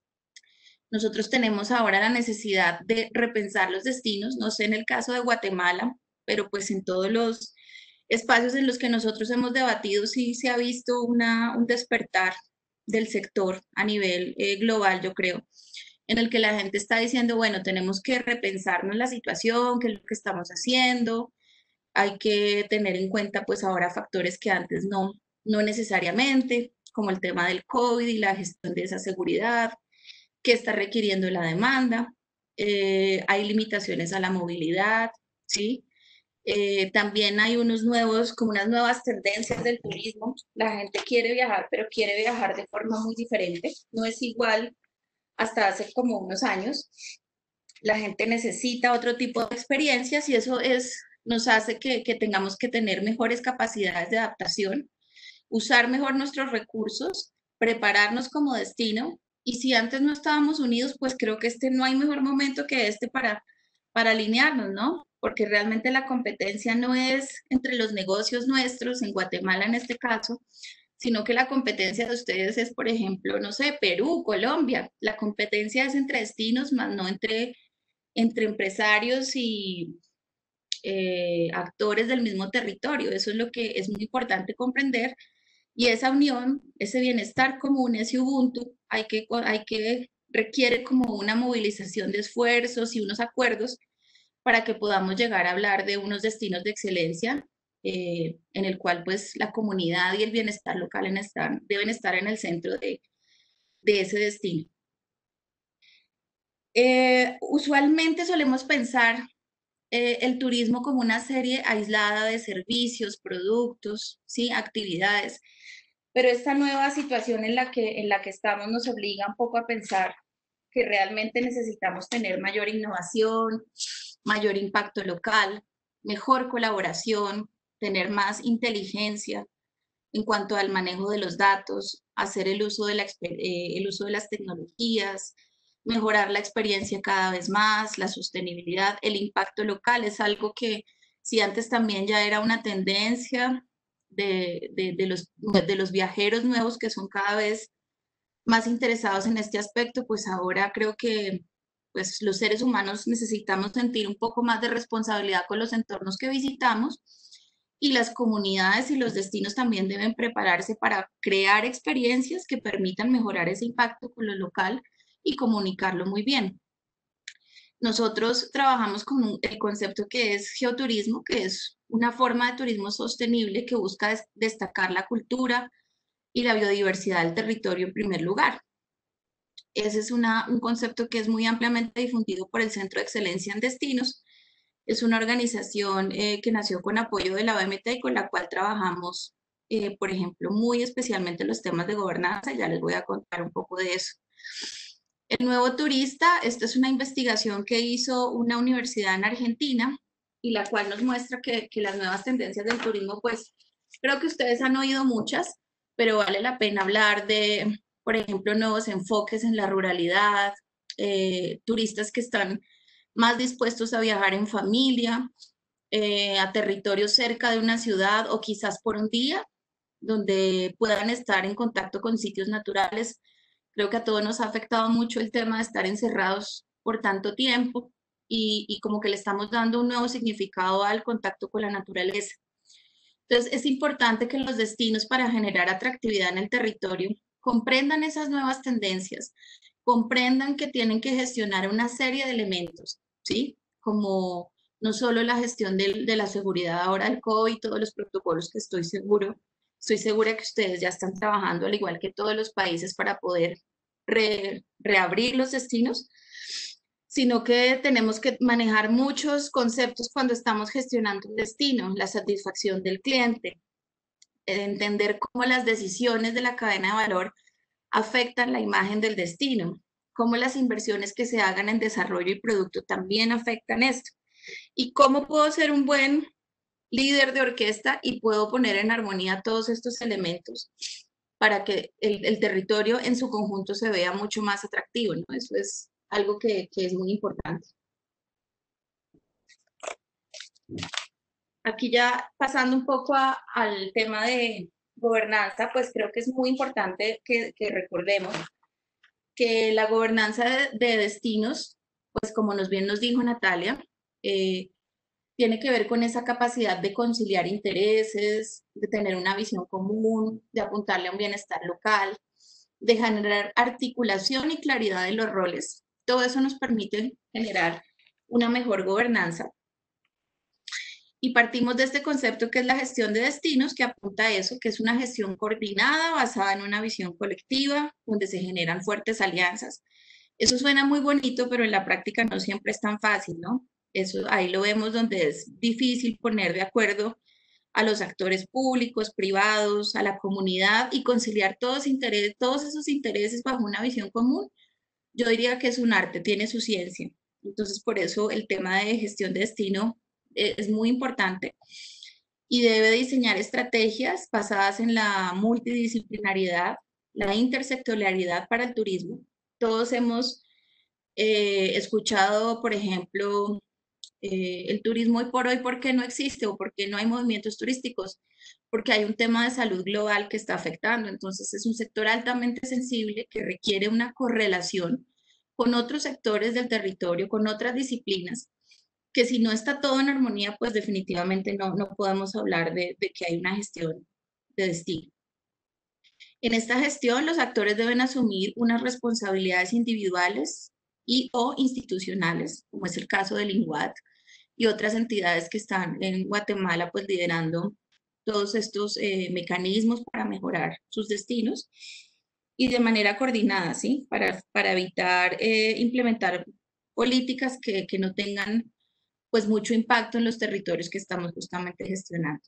Nosotros tenemos ahora la necesidad de repensar los destinos, no sé en el caso de Guatemala, pero pues en todos los espacios en los que nosotros hemos debatido sí se ha visto una, un despertar del sector a nivel eh, global, yo creo, en el que la gente está diciendo, bueno, tenemos que repensarnos la situación, qué es lo que estamos haciendo, hay que tener en cuenta pues ahora factores que antes no, no necesariamente, como el tema del COVID y la gestión de esa seguridad, que está requiriendo la demanda, eh, hay limitaciones a la movilidad, ¿sí? Eh, también hay unos nuevos, como unas nuevas tendencias del turismo. La gente quiere viajar, pero quiere viajar de forma muy diferente. No es igual hasta hace como unos años. La gente necesita otro tipo de experiencias y eso es, nos hace que, que tengamos que tener mejores capacidades de adaptación, usar mejor nuestros recursos, prepararnos como destino. Y si antes no estábamos unidos, pues creo que este no hay mejor momento que este para, para alinearnos, ¿no? Porque realmente la competencia no es entre los negocios nuestros, en Guatemala en este caso, sino que la competencia de ustedes es, por ejemplo, no sé, Perú, Colombia. La competencia es entre destinos, más no entre, entre empresarios y eh, actores del mismo territorio. Eso es lo que es muy importante comprender. Y esa unión, ese bienestar común, ese Ubuntu, hay que, hay que requiere como una movilización de esfuerzos y unos acuerdos para que podamos llegar a hablar de unos destinos de excelencia eh, en el cual pues la comunidad y el bienestar local en estar, deben estar en el centro de, de ese destino. Eh, usualmente solemos pensar eh, el turismo como una serie aislada de servicios, productos, ¿sí? Actividades, pero esta nueva situación en la, que, en la que estamos nos obliga un poco a pensar que realmente necesitamos tener mayor innovación, mayor impacto local, mejor colaboración, tener más inteligencia en cuanto al manejo de los datos, hacer el uso de, la, eh, el uso de las tecnologías, mejorar la experiencia cada vez más, la sostenibilidad, el impacto local es algo que si antes también ya era una tendencia de, de, de, los, de los viajeros nuevos que son cada vez más interesados en este aspecto, pues ahora creo que pues, los seres humanos necesitamos sentir un poco más de responsabilidad con los entornos que visitamos y las comunidades y los destinos también deben prepararse para crear experiencias que permitan mejorar ese impacto con lo local y comunicarlo muy bien. nosotros trabajamos con un, el concepto que es geoturismo, que es una forma de turismo sostenible que busca des, destacar la cultura y la biodiversidad del territorio en primer lugar. Ese es una, un concepto que es muy ampliamente difundido por el Centro de Excelencia en Destinos. Es una organización eh, que nació con apoyo de la O M T y con la cual trabajamos, eh, por ejemplo, muy especialmente los temas de gobernanza. Ya les voy a contar un poco de eso. El nuevo turista, esta es una investigación que hizo una universidad en Argentina y la cual nos muestra que, que las nuevas tendencias del turismo, pues creo que ustedes han oído muchas, pero vale la pena hablar de, por ejemplo, nuevos enfoques en la ruralidad, eh, turistas que están más dispuestos a viajar en familia, eh, a territorios cerca de una ciudad o quizás por un día, donde puedan estar en contacto con sitios naturales. Creo que a todos nos ha afectado mucho el tema de estar encerrados por tanto tiempo y, y como que le estamos dando un nuevo significado al contacto con la naturaleza. Entonces, es importante que los destinos para generar atractividad en el territorio comprendan esas nuevas tendencias, comprendan que tienen que gestionar una serie de elementos, ¿sí? Como no solo la gestión de, de la seguridad ahora del COVID, todos los protocolos que estoy seguro, estoy segura que ustedes ya están trabajando, al igual que todos los países, para poder re, reabrir los destinos, sino que tenemos que manejar muchos conceptos cuando estamos gestionando un destino, la satisfacción del cliente, entender cómo las decisiones de la cadena de valor afectan la imagen del destino, cómo las inversiones que se hagan en desarrollo y producto también afectan esto, y cómo puedo ser un buen líder de orquesta y puedo poner en armonía todos estos elementos para que el, el territorio en su conjunto se vea mucho más atractivo, ¿no? Eso es algo que, que es muy importante. Aquí ya pasando un poco a, al tema de gobernanza, pues creo que es muy importante que, que recordemos que la gobernanza de, de destinos, pues como nos bien nos dijo Natalia, eh, tiene que ver con esa capacidad de conciliar intereses, de tener una visión común, de apuntarle a un bienestar local, de generar articulación y claridad de los roles. Todo eso nos permite generar una mejor gobernanza. Y partimos de este concepto que es la gestión de destinos, que apunta a eso, que es una gestión coordinada basada en una visión colectiva, donde se generan fuertes alianzas. Eso suena muy bonito, pero en la práctica no siempre es tan fácil, ¿no? Eso ahí lo vemos donde es difícil poner de acuerdo a los actores públicos, privados, a la comunidad y conciliar todos, interés, todos esos intereses bajo una visión común. Yo diría que es un arte, tiene su ciencia. Entonces, por eso el tema de gestión de destino es muy importante y debe diseñar estrategias basadas en la multidisciplinariedad, la intersectorialidad para el turismo. Todos hemos eh, escuchado, por ejemplo, eh, el turismo hoy por hoy, ¿por qué no existe o por qué no hay movimientos turísticos? Porque hay un tema de salud global que está afectando. Entonces, es un sector altamente sensible que requiere una correlación con otros sectores del territorio, con otras disciplinas, que si no está todo en armonía, pues definitivamente no, no podemos hablar de, de que hay una gestión de destino. En esta gestión, los actores deben asumir unas responsabilidades individuales y o institucionales, como es el caso del INGUAT y otras entidades que están en Guatemala, pues liderando todos estos eh, mecanismos para mejorar sus destinos y de manera coordinada, ¿sí? Para, para evitar eh, implementar políticas que, que no tengan pues mucho impacto en los territorios que estamos justamente gestionando.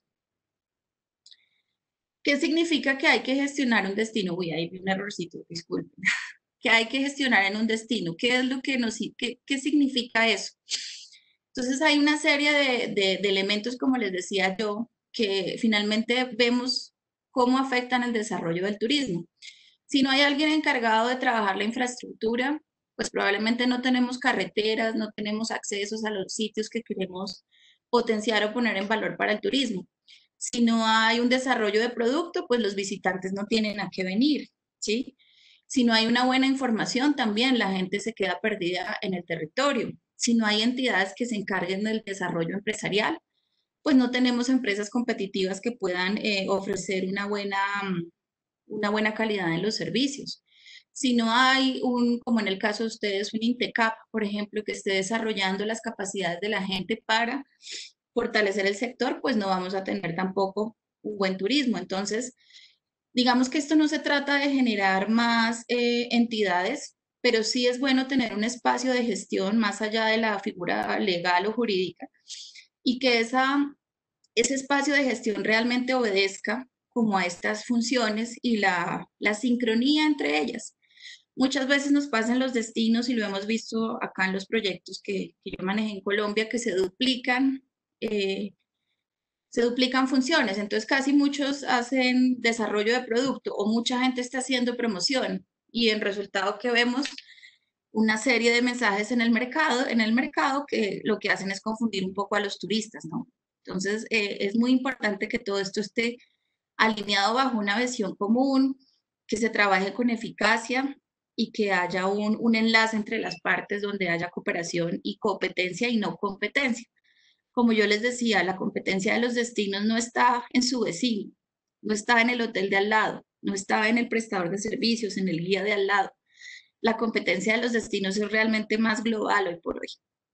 ¿Qué significa que hay que gestionar un destino? Uy, ahí vi un errorcito, disculpen. Que hay que gestionar en un destino. ¿Qué es lo que nos, qué, qué significa eso? Entonces hay una serie de, de, de elementos, como les decía yo, que finalmente vemos cómo afectan el desarrollo del turismo. Si no hay alguien encargado de trabajar la infraestructura, pues probablemente no tenemos carreteras, no tenemos accesos a los sitios que queremos potenciar o poner en valor para el turismo. Si no hay un desarrollo de producto, pues los visitantes no tienen a qué venir, ¿sí? Si no hay una buena información, también la gente se queda perdida en el territorio. Si no hay entidades que se encarguen del desarrollo empresarial, pues no tenemos empresas competitivas que puedan eh, ofrecer una buena, una buena calidad en los servicios. si no hay un, como en el caso de ustedes, un INTECAP, por ejemplo, que esté desarrollando las capacidades de la gente para fortalecer el sector, pues no vamos a tener tampoco un buen turismo. Entonces, digamos que esto no se trata de generar más eh, entidades, pero sí es bueno tener un espacio de gestión más allá de la figura legal o jurídica y que esa, ese espacio de gestión realmente obedezca como a estas funciones y la, la sincronía entre ellas. Muchas veces nos pasan los destinos y lo hemos visto acá en los proyectos que, que yo manejé en Colombia, que se duplican, eh, se duplican funciones. Entonces casi muchos hacen desarrollo de producto o mucha gente está haciendo promoción y en resultado que vemos una serie de mensajes en el mercado, en el mercado que lo que hacen es confundir un poco a los turistas, ¿no? Entonces eh, es muy importante que todo esto esté alineado bajo una visión común, que se trabaje con eficacia y que haya un, un enlace entre las partes donde haya cooperación y competencia y no competencia. Como yo les decía, la competencia de los destinos no está en su vecino, no está en el hotel de al lado, no está en el prestador de servicios, en el guía de al lado. La competencia de los destinos es realmente más global hoy por hoy.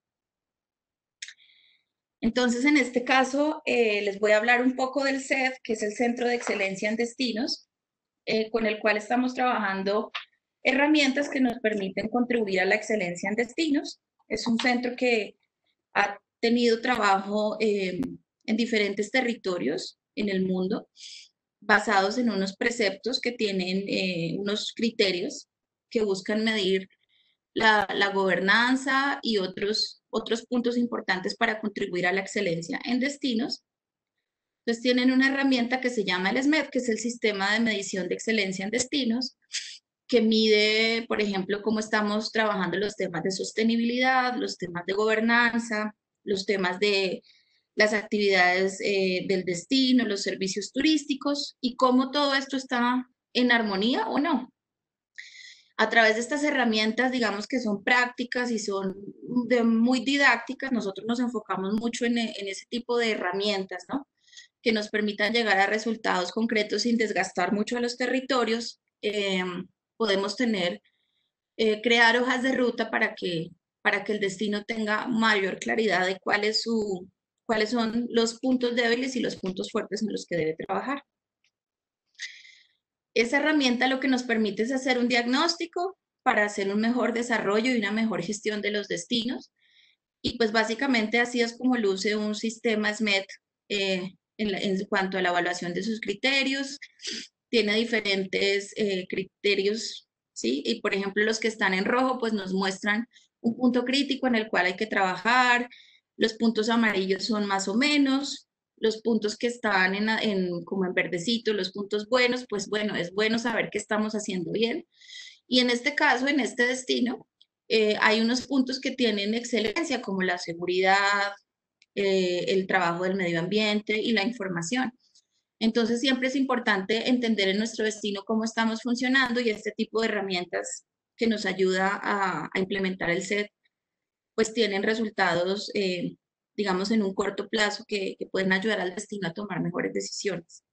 Entonces, en este caso, eh, les voy a hablar un poco del C E D, que es el Centro de Excelencia en Destinos, eh, con el cual estamos trabajando herramientas que nos permiten contribuir a la excelencia en destinos. Es un centro que ha tenido trabajo eh, en diferentes territorios en el mundo, basados en unos preceptos que tienen eh, unos criterios que buscan medir la, la gobernanza y otros, otros puntos importantes para contribuir a la excelencia en destinos. Entonces tienen una herramienta que se llama el S M E D, que es el Sistema de Medición de Excelencia en Destinos, que mide, por ejemplo, cómo estamos trabajando los temas de sostenibilidad, los temas de gobernanza, los temas de las actividades eh, del destino, los servicios turísticos y cómo todo esto está en armonía o no. A través de estas herramientas, digamos que son prácticas y son de muy didácticas, nosotros nos enfocamos mucho en, en ese tipo de herramientas, ¿no? Que nos permitan llegar a resultados concretos sin desgastar mucho a los territorios. Eh, podemos tener, eh, crear hojas de ruta para que, para que el destino tenga mayor claridad de cuál es su, cuáles son los puntos débiles y los puntos fuertes en los que debe trabajar. Esa herramienta lo que nos permite es hacer un diagnóstico para hacer un mejor desarrollo y una mejor gestión de los destinos. Y pues básicamente así es como luce un sistema S M E D eh, en, la, en cuanto a la evaluación de sus criterios. Tiene diferentes eh, criterios, ¿sí? Y por ejemplo los que están en rojo pues nos muestran un punto crítico en el cual hay que trabajar. Los puntos amarillos son más o menos. Los puntos que están en, en, como en verdecito, los puntos buenos, pues bueno, es bueno saber que estamos haciendo bien. Y en este caso, en este destino, eh, hay unos puntos que tienen excelencia, como la seguridad, eh, el trabajo del medio ambiente y la información. Entonces, siempre es importante entender en nuestro destino cómo estamos funcionando y este tipo de herramientas que nos ayuda a, a implementar el C E D, pues tienen resultados eh, digamos, en un corto plazo que, que pueden ayudar al destino a tomar mejores decisiones.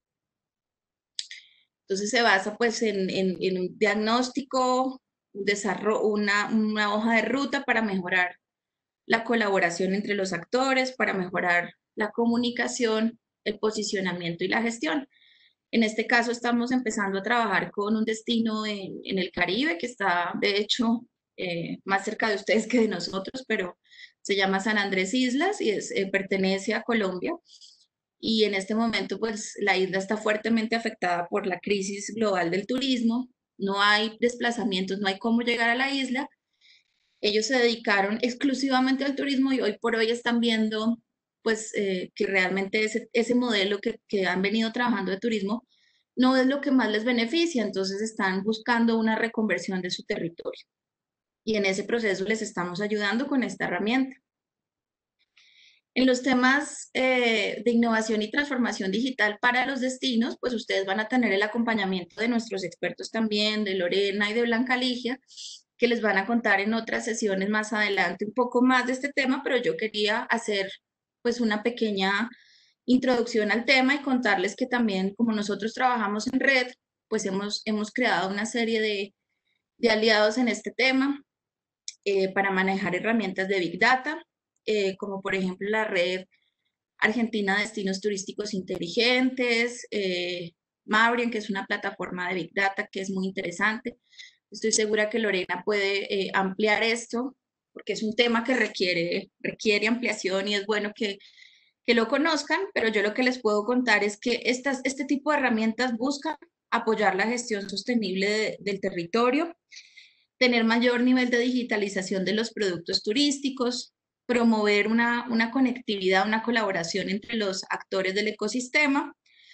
Entonces se basa pues en, en, en un diagnóstico, un desarrollo, una, una hoja de ruta para mejorar la colaboración entre los actores, para mejorar la comunicación, el posicionamiento y la gestión. En este caso estamos empezando a trabajar con un destino en, en el Caribe que está de hecho eh, más cerca de ustedes que de nosotros, pero se llama San Andrés Islas y es, eh, pertenece a Colombia. Y en este momento, pues, la isla está fuertemente afectada por la crisis global del turismo. No hay desplazamientos, no hay cómo llegar a la isla. Ellos se dedicaron exclusivamente al turismo y hoy por hoy están viendo, pues, eh, que realmente ese, ese modelo que, que han venido trabajando de turismo no es lo que más les beneficia. Entonces están buscando una reconversión de su territorio. Y en ese proceso les estamos ayudando con esta herramienta. En los temas eh, de innovación y transformación digital para los destinos, pues ustedes van a tener el acompañamiento de nuestros expertos también, de Lorena y de Blanca Ligia, que les van a contar en otras sesiones más adelante un poco más de este tema, pero yo quería hacer pues una pequeña introducción al tema y contarles que también como nosotros trabajamos en red, pues hemos, hemos creado una serie de de aliados en este tema eh, para manejar herramientas de Big Data, eh, como por ejemplo la red Argentina de Destinos Turísticos Inteligentes, eh, Maurian, que es una plataforma de Big Data que es muy interesante. Estoy segura que Lorena puede eh, ampliar esto, porque es un tema que requiere, requiere ampliación y es bueno que, que lo conozcan, pero yo lo que les puedo contar es que estas, este tipo de herramientas buscan apoyar la gestión sostenible de, del territorio, tener mayor nivel de digitalización de los productos turísticos, promover una, una conectividad, una colaboración entre los actores del ecosistema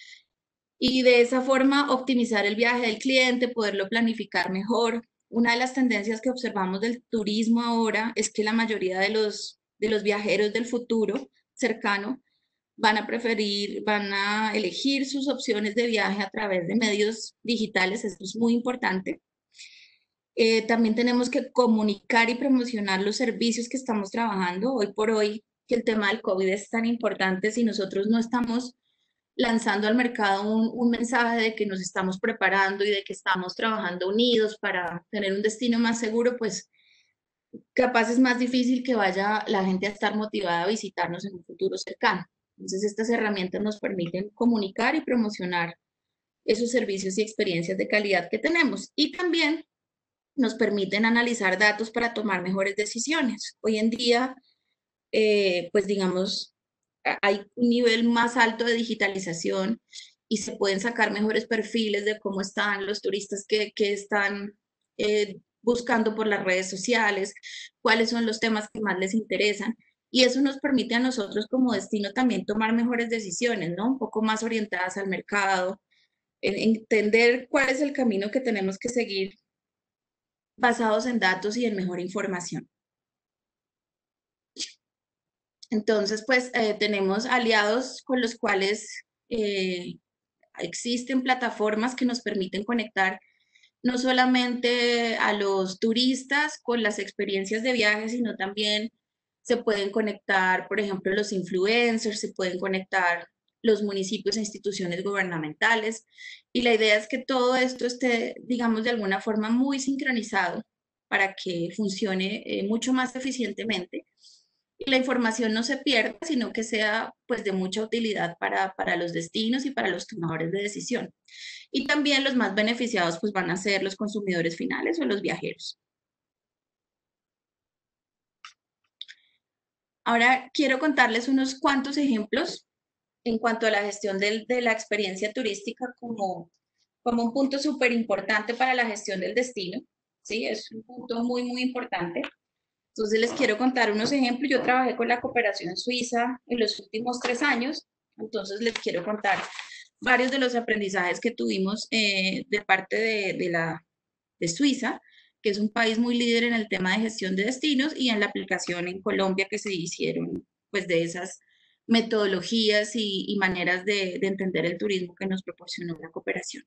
y de esa forma optimizar el viaje del cliente, poderlo planificar mejor. Una de las tendencias que observamos del turismo ahora es que la mayoría de los, de los viajeros del futuro cercano van a preferir, van a elegir sus opciones de viaje a través de medios digitales, eso es muy importante. Eh, también tenemos que comunicar y promocionar los servicios que estamos trabajando. Hoy por hoy, que el tema del COVID es tan importante, si nosotros no estamos lanzando al mercado un, un mensaje de que nos estamos preparando y de que estamos trabajando unidos para tener un destino más seguro, pues capaz es más difícil que vaya la gente a estar motivada a visitarnos en un futuro cercano. Entonces, estas herramientas nos permiten comunicar y promocionar esos servicios y experiencias de calidad que tenemos. Y también nos permiten analizar datos para tomar mejores decisiones. Hoy en día, eh, pues digamos, hay un nivel más alto de digitalización y se pueden sacar mejores perfiles de cómo están los turistas que, que están eh, buscando por las redes sociales, cuáles son los temas que más les interesan. Y eso nos permite a nosotros como destino también tomar mejores decisiones, ¿no? Un poco más orientadas al mercado, en entender cuál es el camino que tenemos que seguir basados en datos y en mejor información. Entonces, pues eh, tenemos aliados con los cuales eh, existen plataformas que nos permiten conectar no solamente a los turistas con las experiencias de viaje, sino también se pueden conectar, por ejemplo, los influencers, se pueden conectar los municipios e instituciones gubernamentales. Y la idea es que todo esto esté, digamos, de alguna forma muy sincronizado para que funcione eh, mucho más eficientemente y la información no se pierda, sino que sea pues de mucha utilidad para, para los destinos y para los tomadores de decisión. Y también los más beneficiados pues van a ser los consumidores finales o los viajeros. Ahora quiero contarles unos cuantos ejemplos en cuanto a la gestión del, de la experiencia turística como, como un punto súper importante para la gestión del destino. ¿Sí? Es un punto muy, muy importante. Entonces les quiero contar unos ejemplos. Yo trabajé con la cooperación suiza en los últimos tres años, entonces les quiero contar varios de los aprendizajes que tuvimos eh, de parte de, de, la, de Suiza, que es un país muy líder en el tema de gestión de destinos y en la aplicación en Colombia que se hicieron pues de esas metodologías y, y maneras de, de entender el turismo que nos proporcionó la cooperación.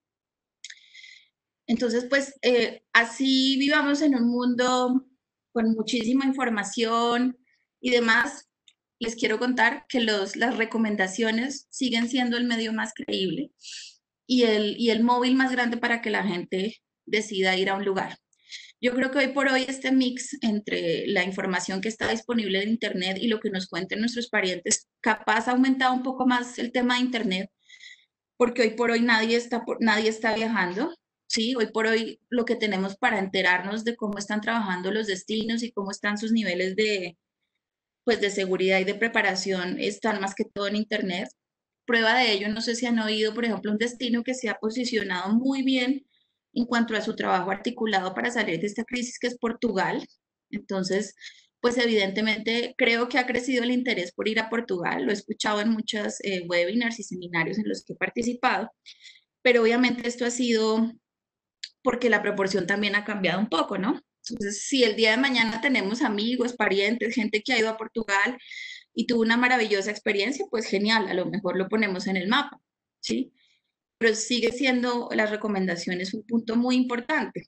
Entonces, pues eh, así vivamos en un mundo con muchísima información y demás, les quiero contar que los, las recomendaciones siguen siendo el medio más creíble y el, y el móvil más grande para que la gente decida ir a un lugar. Yo creo que hoy por hoy este mix entre la información que está disponible en Internet y lo que nos cuenten nuestros parientes, capaz ha aumentado un poco más el tema de Internet, porque hoy por hoy nadie está, nadie está viajando. Sí, hoy por hoy lo que tenemos para enterarnos de cómo están trabajando los destinos y cómo están sus niveles de, pues, de seguridad y de preparación están más que todo en Internet. Prueba de ello, no sé si han oído, por ejemplo, un destino que se ha posicionado muy bien en cuanto a su trabajo articulado para salir de esta crisis, que es Portugal. Entonces, pues evidentemente creo que ha crecido el interés por ir a Portugal. Lo he escuchado en muchos eh, webinars y seminarios en los que he participado, pero obviamente esto ha sido porque la proporción también ha cambiado un poco, ¿no? Entonces, si el día de mañana tenemos amigos, parientes, gente que ha ido a Portugal y tuvo una maravillosa experiencia, pues genial, a lo mejor lo ponemos en el mapa, ¿sí? Pero sigue siendo las recomendaciones un punto muy importante.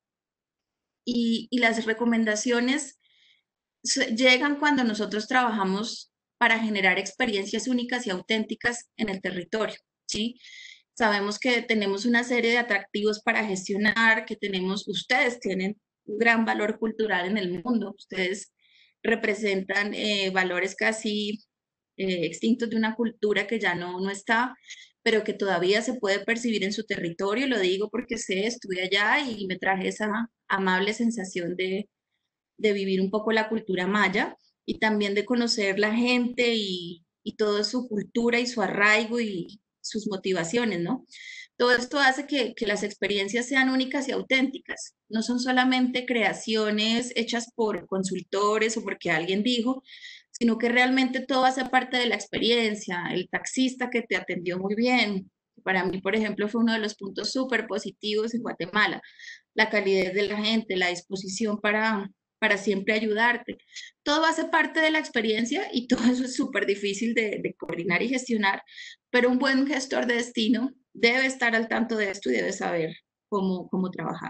Y, y las recomendaciones llegan cuando nosotros trabajamos para generar experiencias únicas y auténticas en el territorio, ¿sí? Sabemos que tenemos una serie de atractivos para gestionar, que tenemos, ustedes tienen un gran valor cultural en el mundo, ustedes representan eh, valores casi eh, extintos de una cultura que ya no, no está, pero que todavía se puede percibir en su territorio. Lo digo porque sé, estuve allá y me traje esa amable sensación de, de vivir un poco la cultura maya y también de conocer la gente y, y toda su cultura y su arraigo y sus motivaciones, ¿no? Todo esto hace que, que las experiencias sean únicas y auténticas. No son solamente creaciones hechas por consultores o porque alguien dijo, sino que realmente todo hace parte de la experiencia. El taxista que te atendió muy bien, para mí, por ejemplo, fue uno de los puntos súper positivos en Guatemala. La calidez de la gente, la disposición para, para siempre ayudarte. Todo hace parte de la experiencia y todo eso es súper difícil de, de coordinar y gestionar, pero un buen gestor de destino debe estar al tanto de esto y debe saber cómo, cómo trabajar.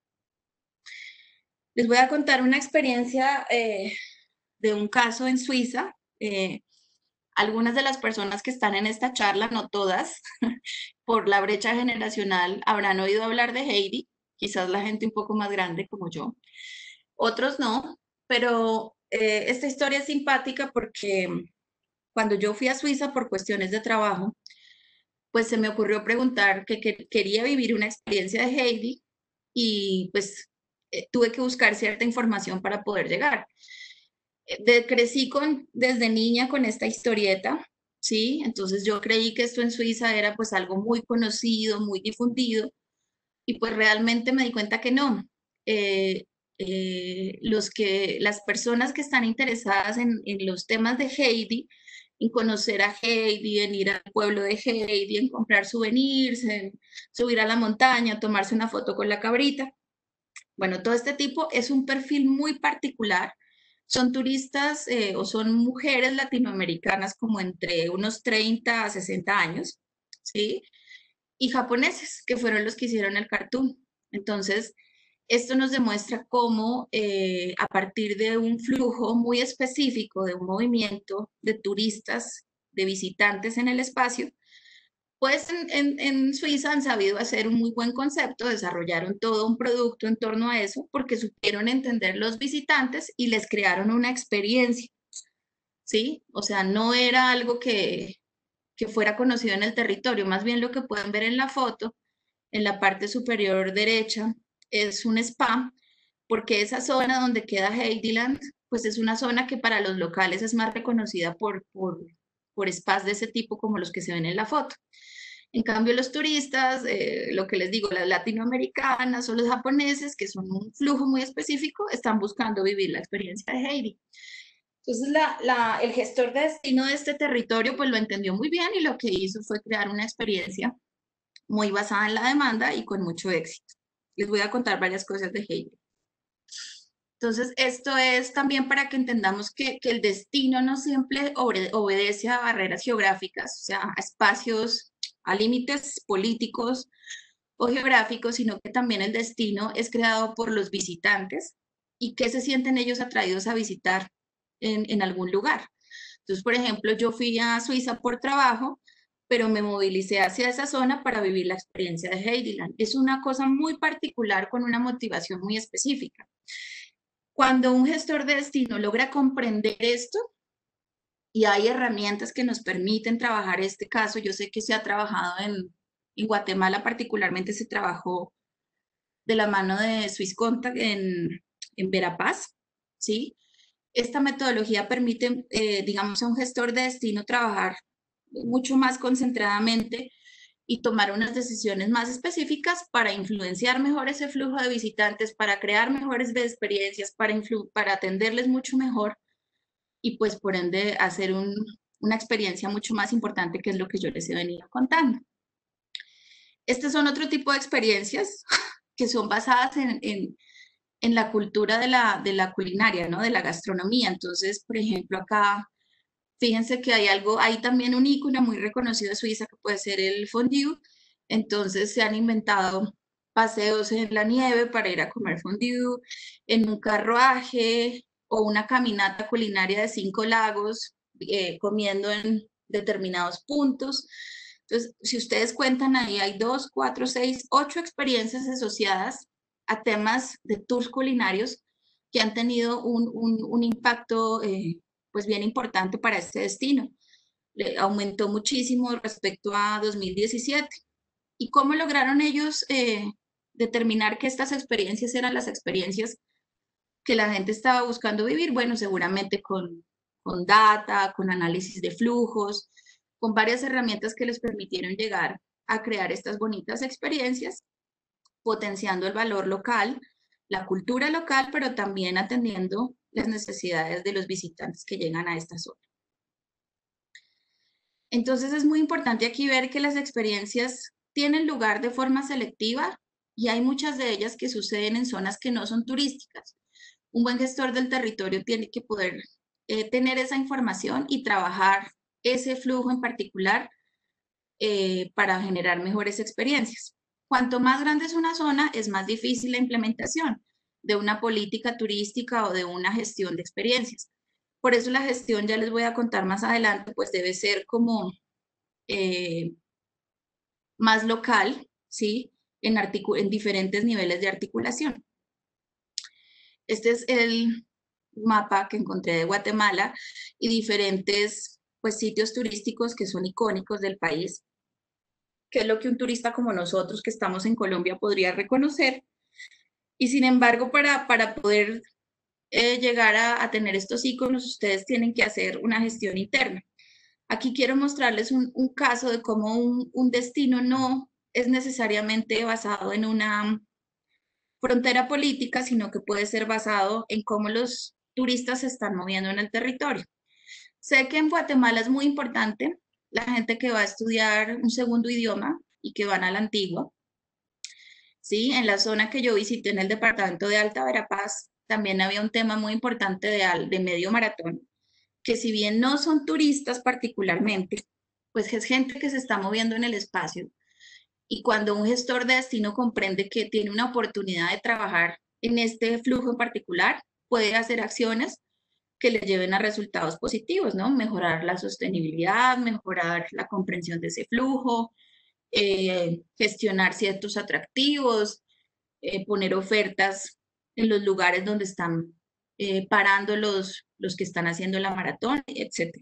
Les voy a contar una experiencia eh, de un caso en Suiza. Eh, algunas de las personas que están en esta charla, no todas, por la brecha generacional, habrán oído hablar de Heidi, quizás la gente un poco más grande como yo. Otros no, pero eh, esta historia es simpática porque cuando yo fui a Suiza por cuestiones de trabajo, pues se me ocurrió preguntar que, que quería vivir una experiencia de Heidi y pues eh, tuve que buscar cierta información para poder llegar. De, crecí con, desde niña con esta historieta, ¿sí? Entonces yo creí que esto en Suiza era pues algo muy conocido, muy difundido, y pues realmente me di cuenta que no. Eh, eh, los que, las personas que están interesadas en, en los temas de Heidi, en conocer a Heidi, en ir al pueblo de Heidi, en comprar souvenirs, en subir a la montaña, tomarse una foto con la cabrita. Bueno, todo este tipo es un perfil muy particular. Son turistas eh, o son mujeres latinoamericanas como entre unos treinta a sesenta años, ¿sí? Y japoneses, que fueron los que hicieron el cartoon. Entonces, esto nos demuestra cómo eh, a partir de un flujo muy específico, de un movimiento de turistas, de visitantes en el espacio, pues en, en, en, Suiza han sabido hacer un muy buen concepto, desarrollaron todo un producto en torno a eso, porque supieron entender los visitantes y les crearon una experiencia, ¿sí? O sea, no era algo que, que fuera conocido en el territorio, más bien lo que pueden ver en la foto, en la parte superior derecha, es un spa, porque esa zona donde queda Heidiland, pues es una zona que para los locales es más reconocida por, por, por spas de ese tipo como los que se ven en la foto. En cambio, los turistas, eh, lo que les digo, las latinoamericanas o los japoneses, que son un flujo muy específico, están buscando vivir la experiencia de Heidi. Entonces, la, la, el gestor de destino de este territorio, pues lo entendió muy bien y lo que hizo fue crear una experiencia muy basada en la demanda y con mucho éxito. Les voy a contar varias cosas de Heidi. Entonces, esto es también para que entendamos que, que el destino no siempre obedece a barreras geográficas, o sea, a espacios, a límites políticos o geográficos, sino que también el destino es creado por los visitantes y que se sienten ellos atraídos a visitar en, en algún lugar. Entonces, por ejemplo, yo fui a Suiza por trabajo, pero me movilicé hacia esa zona para vivir la experiencia de Heidiland. Es una cosa muy particular con una motivación muy específica. Cuando un gestor de destino logra comprender esto, y hay herramientas que nos permiten trabajar este caso, yo sé que se ha trabajado en, en Guatemala, particularmente se trabajó de la mano de Swiss Contact en, en Verapaz, ¿sí? Esta metodología permite, eh, digamos, a un gestor de destino trabajar mucho más concentradamente y tomar unas decisiones más específicas para influenciar mejor ese flujo de visitantes, para crear mejores experiencias, para, para atenderles mucho mejor y pues por ende hacer un, una experiencia mucho más importante, que es lo que yo les he venido contando. Estos son otro tipo de experiencias que son basadas en, en, en la cultura de la, de la culinaria, ¿no? De la gastronomía. Entonces, por ejemplo, acá, fíjense que hay algo, hay también un ícono muy reconocido de Suiza que puede ser el fondue. Entonces se han inventado paseos en la nieve para ir a comer fondue, en un carruaje o una caminata culinaria de cinco lagos, eh, comiendo en determinados puntos. Entonces, si ustedes cuentan ahí, hay dos, cuatro, seis, ocho experiencias asociadas a temas de tours culinarios que han tenido un, un, un impacto eh, pues bien importante para este destino. Le aumentó muchísimo respecto a dos mil diecisiete. ¿Y cómo lograron ellos eh, determinar que estas experiencias eran las experiencias que la gente estaba buscando vivir? Bueno, seguramente con, con data, con análisis de flujos, con varias herramientas que les permitieron llegar a crear estas bonitas experiencias, potenciando el valor local, la cultura local, pero también atendiendo las necesidades de los visitantes que llegan a esta zona. Entonces es muy importante aquí ver que las experiencias tienen lugar de forma selectiva y hay muchas de ellas que suceden en zonas que no son turísticas. Un buen gestor del territorio tiene que poder eh, tener esa información y trabajar ese flujo en particular eh, para generar mejores experiencias. Cuanto más grande es una zona, es más difícil la implementación de una política turística o de una gestión de experiencias. Por eso la gestión, ya les voy a contar más adelante, pues debe ser como eh, más local, ¿sí? En, en diferentes niveles de articulación. Este es el mapa que encontré de Guatemala y diferentes pues, sitios turísticos que son icónicos del país, que es lo que un turista como nosotros que estamos en Colombia podría reconocer. Y sin embargo, para, para poder eh, llegar a, a tener estos iconos, ustedes tienen que hacer una gestión interna. Aquí quiero mostrarles un, un caso de cómo un, un destino no es necesariamente basado en una frontera política, sino que puede ser basado en cómo los turistas se están moviendo en el territorio. Sé que en Guatemala es muy importante la gente que va a estudiar un segundo idioma y que van a la Antigua. Sí, en la zona que yo visité en el departamento de Alta Verapaz, también había un tema muy importante de, de medio maratón, que si bien no son turistas particularmente, pues es gente que se está moviendo en el espacio. Y cuando un gestor de destino comprende que tiene una oportunidad de trabajar en este flujo en particular, puede hacer acciones que le lleven a resultados positivos, ¿no? Mejorar la sostenibilidad, mejorar la comprensión de ese flujo, eh, gestionar ciertos atractivos, eh, poner ofertas en los lugares donde están eh, parando los, los que están haciendo la maratón, etcétera.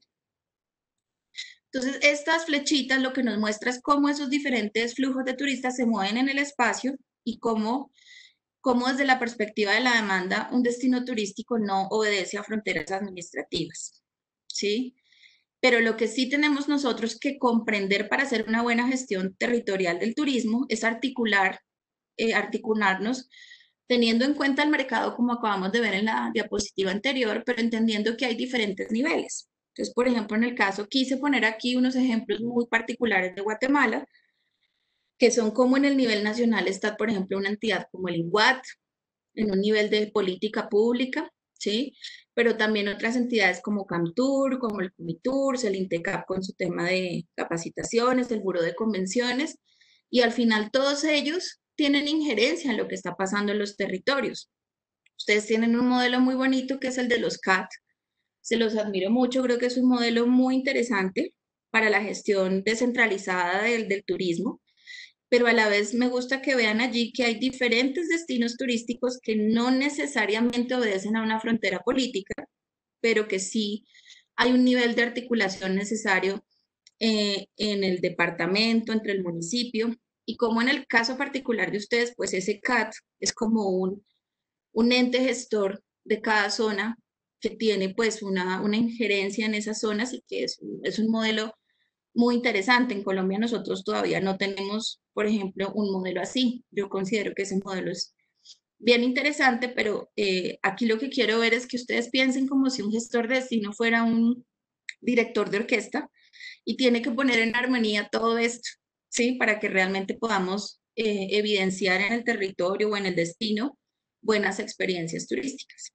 Entonces, estas flechitas lo que nos muestra es cómo esos diferentes flujos de turistas se mueven en el espacio y cómo, cómo desde la perspectiva de la demanda, un destino turístico no obedece a fronteras administrativas, ¿sí? Pero lo que sí tenemos nosotros que comprender para hacer una buena gestión territorial del turismo es articular, eh, articularnos teniendo en cuenta el mercado como acabamos de ver en la diapositiva anterior, pero entendiendo que hay diferentes niveles. Entonces, por ejemplo, en el caso, quise poner aquí unos ejemplos muy particulares de Guatemala, que son como en el nivel nacional está, por ejemplo, una entidad como el INGUAT, en un nivel de política pública, ¿sí? Pero también otras entidades como CAMTUR, como el COMITUR, el INTECAP con su tema de capacitaciones, el Buró de Convenciones, y al final todos ellos tienen injerencia en lo que está pasando en los territorios. Ustedes tienen un modelo muy bonito que es el de los C A T. Se los admiro mucho, creo que es un modelo muy interesante para la gestión descentralizada del, del turismo, pero a la vez me gusta que vean allí que hay diferentes destinos turísticos que no necesariamente obedecen a una frontera política, pero que sí hay un nivel de articulación necesario eh, en el departamento, entre el municipio, y como en el caso particular de ustedes, pues ese C A T es como un, un ente gestor de cada zona que tiene pues una, una injerencia en esas zonas y que es, es un modelo muy interesante. En Colombia nosotros todavía no tenemos, por ejemplo, un modelo así. Yo considero que ese modelo es bien interesante, pero eh, aquí lo que quiero ver es que ustedes piensen como si un gestor de destino fuera un director de orquesta y tiene que poner en armonía todo esto, ¿sí? Para que realmente podamos eh, evidenciar en el territorio o en el destino buenas experiencias turísticas.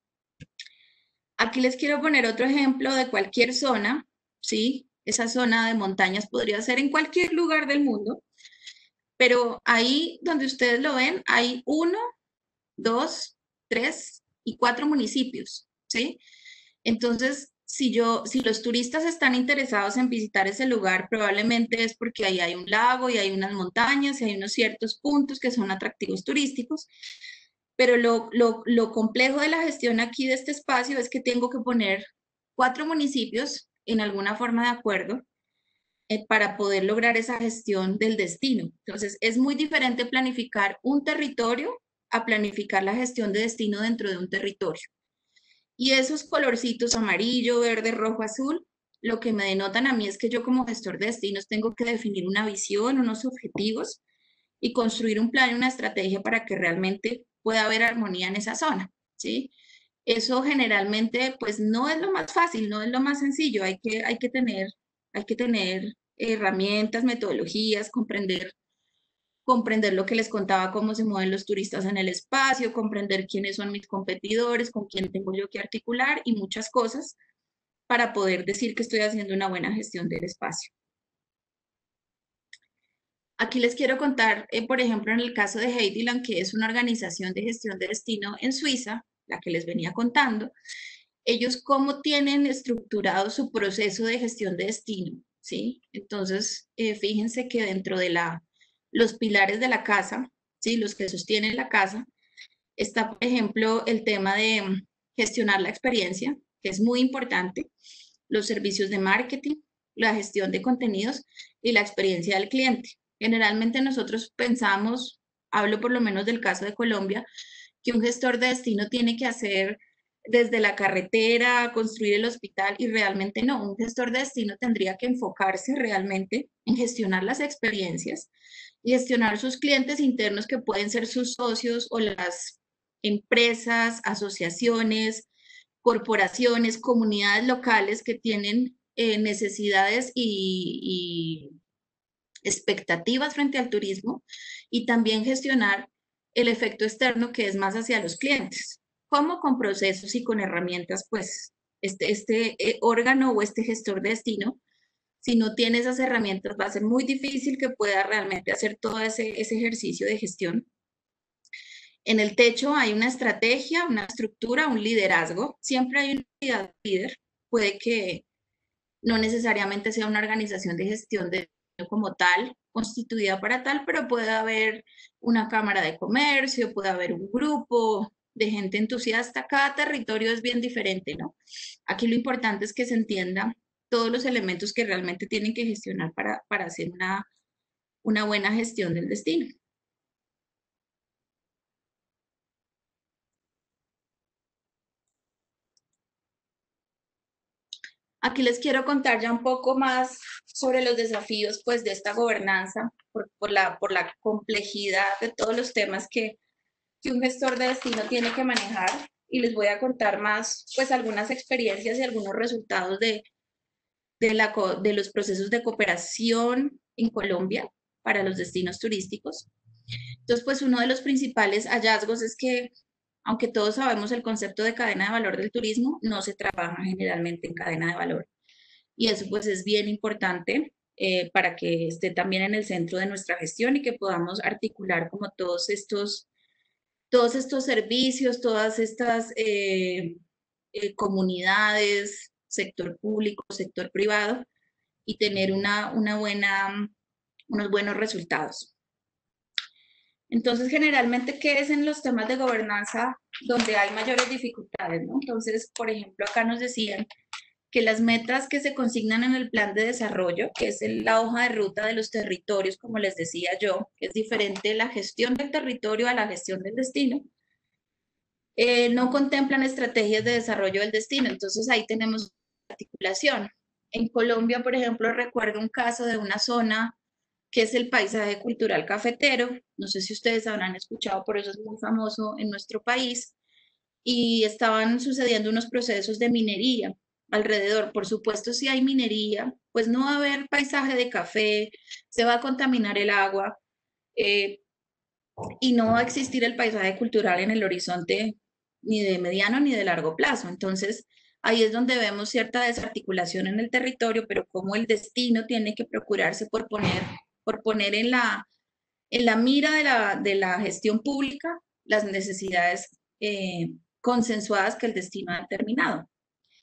Aquí les quiero poner otro ejemplo de cualquier zona, ¿sí? Esa zona de montañas podría ser en cualquier lugar del mundo, pero ahí donde ustedes lo ven, hay uno, dos, tres y cuatro municipios, ¿sí? Entonces, si yo, si los turistas están interesados en visitar ese lugar, probablemente es porque ahí hay un lago y hay unas montañas y hay unos ciertos puntos que son atractivos turísticos. Pero lo, lo, lo complejo de la gestión aquí de este espacio es que tengo que poner cuatro municipios en alguna forma de acuerdo eh, para poder lograr esa gestión del destino. Entonces, es muy diferente planificar un territorio a planificar la gestión de destino dentro de un territorio. Y esos colorcitos amarillo, verde, rojo, azul, lo que me denotan a mí es que yo como gestor de destinos tengo que definir una visión, unos objetivos y construir un plan y una estrategia para que realmente pueda haber armonía en esa zona, ¿sí? Eso generalmente, pues, no es lo más fácil, no es lo más sencillo. Hay que, hay que tener, hay que tener herramientas, metodologías, comprender comprender lo que les contaba, cómo se mueven los turistas en el espacio, comprender quiénes son mis competidores, con quién tengo yo que articular y muchas cosas para poder decir que estoy haciendo una buena gestión del espacio. Aquí les quiero contar, eh, por ejemplo, en el caso de Heidiland, que es una organización de gestión de destino en Suiza, la que les venía contando, ellos cómo tienen estructurado su proceso de gestión de destino, ¿sí? Entonces, eh, fíjense que dentro de la, los pilares de la casa, ¿sí? Los que sostienen la casa, está, por ejemplo, el tema de mm, gestionar la experiencia, que es muy importante, los servicios de marketing, la gestión de contenidos y la experiencia del cliente. Generalmente nosotros pensamos, hablo por lo menos del caso de Colombia, que un gestor de destino tiene que hacer desde la carretera, construir el hospital y realmente no, un gestor de destino tendría que enfocarse realmente en gestionar las experiencias y gestionar sus clientes internos que pueden ser sus socios o las empresas, asociaciones, corporaciones, comunidades locales que tienen eh, necesidades y, y expectativas frente al turismo y también gestionar el efecto externo que es más hacia los clientes, como con procesos y con herramientas, pues este, este eh, órgano o este gestor de destino, si no tiene esas herramientas va a ser muy difícil que pueda realmente hacer todo ese, ese ejercicio de gestión. En el techo hay una estrategia, una estructura, un liderazgo, siempre hay un líder, puede que no necesariamente sea una organización de gestión de como tal, constituida para tal, pero puede haber una cámara de comercio, puede haber un grupo de gente entusiasta. Cada territorio es bien diferente, ¿no? Aquí lo importante es que se entienda todos los elementos que realmente tienen que gestionar para, para hacer una, una buena gestión del destino. Aquí les quiero contar ya un poco más sobre los desafíos pues, de esta gobernanza, por, por, la, por la complejidad de todos los temas que, que un gestor de destino tiene que manejar. Y les voy a contar más, pues, algunas experiencias y algunos resultados de, de, la, de los procesos de cooperación en Colombia para los destinos turísticos. Entonces, pues, uno de los principales hallazgos es que, aunque todos sabemos el concepto de cadena de valor del turismo, no se trabaja generalmente en cadena de valor. Y eso pues es bien importante eh, para que esté también en el centro de nuestra gestión y que podamos articular como todos estos, todos estos servicios, todas estas eh, eh, comunidades, sector público, sector privado, y tener una, una buena, unos buenos resultados. Entonces, generalmente, ¿qué es en los temas de gobernanza donde hay mayores dificultades, ¿no? Entonces, por ejemplo, acá nos decían que las metas que se consignan en el plan de desarrollo, que es la hoja de ruta de los territorios, como les decía yo, que es diferente la gestión del territorio a la gestión del destino, eh, no contemplan estrategias de desarrollo del destino. Entonces, ahí tenemos articulación. En Colombia, por ejemplo, recuerdo un caso de una zona que es el paisaje cultural cafetero. No sé si ustedes habrán escuchado, por eso es muy famoso en nuestro país. Y estaban sucediendo unos procesos de minería alrededor. Por supuesto, si hay minería, pues no va a haber paisaje de café, se va a contaminar el agua eh, y no va a existir el paisaje cultural en el horizonte ni de mediano ni de largo plazo. Entonces, ahí es donde vemos cierta desarticulación en el territorio, pero como el destino tiene que procurarse por poner por poner en la, en la mira de la, de la gestión pública las necesidades eh, consensuadas que el destino ha determinado.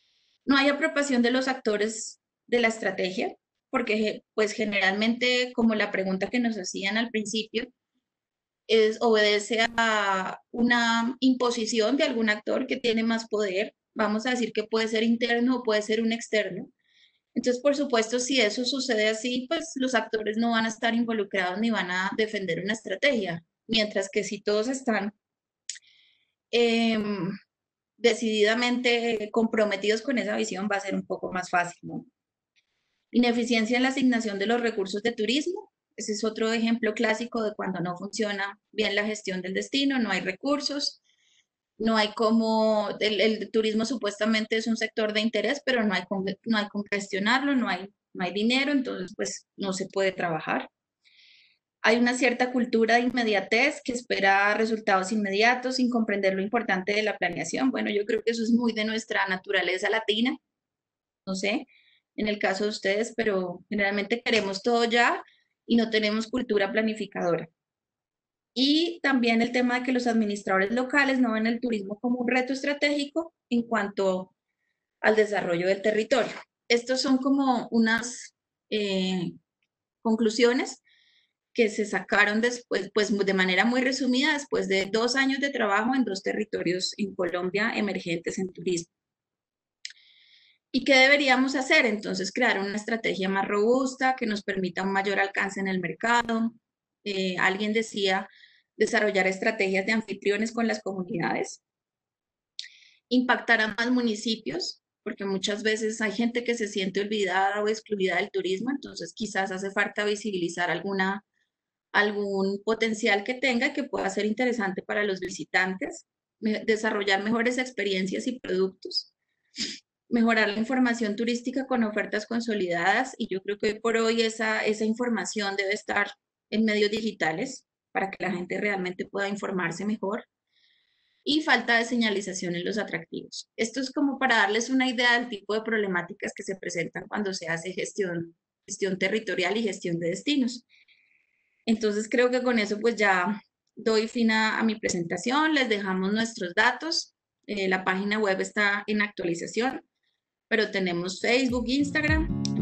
No hay apropiación de los actores de la estrategia, porque pues generalmente, como la pregunta que nos hacían al principio, es, obedece a una imposición de algún actor que tiene más poder. Vamos a decir que puede ser interno o puede ser un externo. Entonces, por supuesto, si eso sucede así, pues los actores no van a estar involucrados ni van a defender una estrategia. Mientras que si todos están eh, decididamente comprometidos con esa visión, va a ser un poco más fácil, ¿no? Ineficiencia en la asignación de los recursos de turismo. Ese es otro ejemplo clásico de cuando no funciona bien la gestión del destino, no hay recursos, no hay como, el, el turismo supuestamente es un sector de interés, pero no hay con, no hay con gestionarlo, no hay, no hay dinero, entonces pues no se puede trabajar. Hay una cierta cultura de inmediatez que espera resultados inmediatos sin comprender lo importante de la planeación. Bueno, yo creo que eso es muy de nuestra naturaleza latina, no sé, en el caso de ustedes, pero generalmente queremos todo ya y no tenemos cultura planificadora. Y también el tema de que los administradores locales no ven el turismo como un reto estratégico en cuanto al desarrollo del territorio. Estos son como unas eh, conclusiones que se sacaron después, pues de manera muy resumida, después de dos años de trabajo en dos territorios en Colombia emergentes en turismo. ¿Y qué deberíamos hacer? Entonces, crear una estrategia más robusta que nos permita un mayor alcance en el mercado. Eh, alguien decía, desarrollar estrategias de anfitriones con las comunidades. Impactar a más municipios, porque muchas veces hay gente que se siente olvidada o excluida del turismo, entonces quizás hace falta visibilizar alguna, algún potencial que tenga que pueda ser interesante para los visitantes. Desarrollar mejores experiencias y productos. Mejorar la información turística con ofertas consolidadas, y yo creo que hoy por hoy esa, esa información debe estar en medios digitales para que la gente realmente pueda informarse mejor. Y falta de señalización en los atractivos. Esto es como para darles una idea del tipo de problemáticas que se presentan cuando se hace gestión, gestión territorial y gestión de destinos. Entonces creo que con eso pues ya doy fin a, a mi presentación, les dejamos nuestros datos, eh, la página web está en actualización, pero tenemos Facebook, Instagram,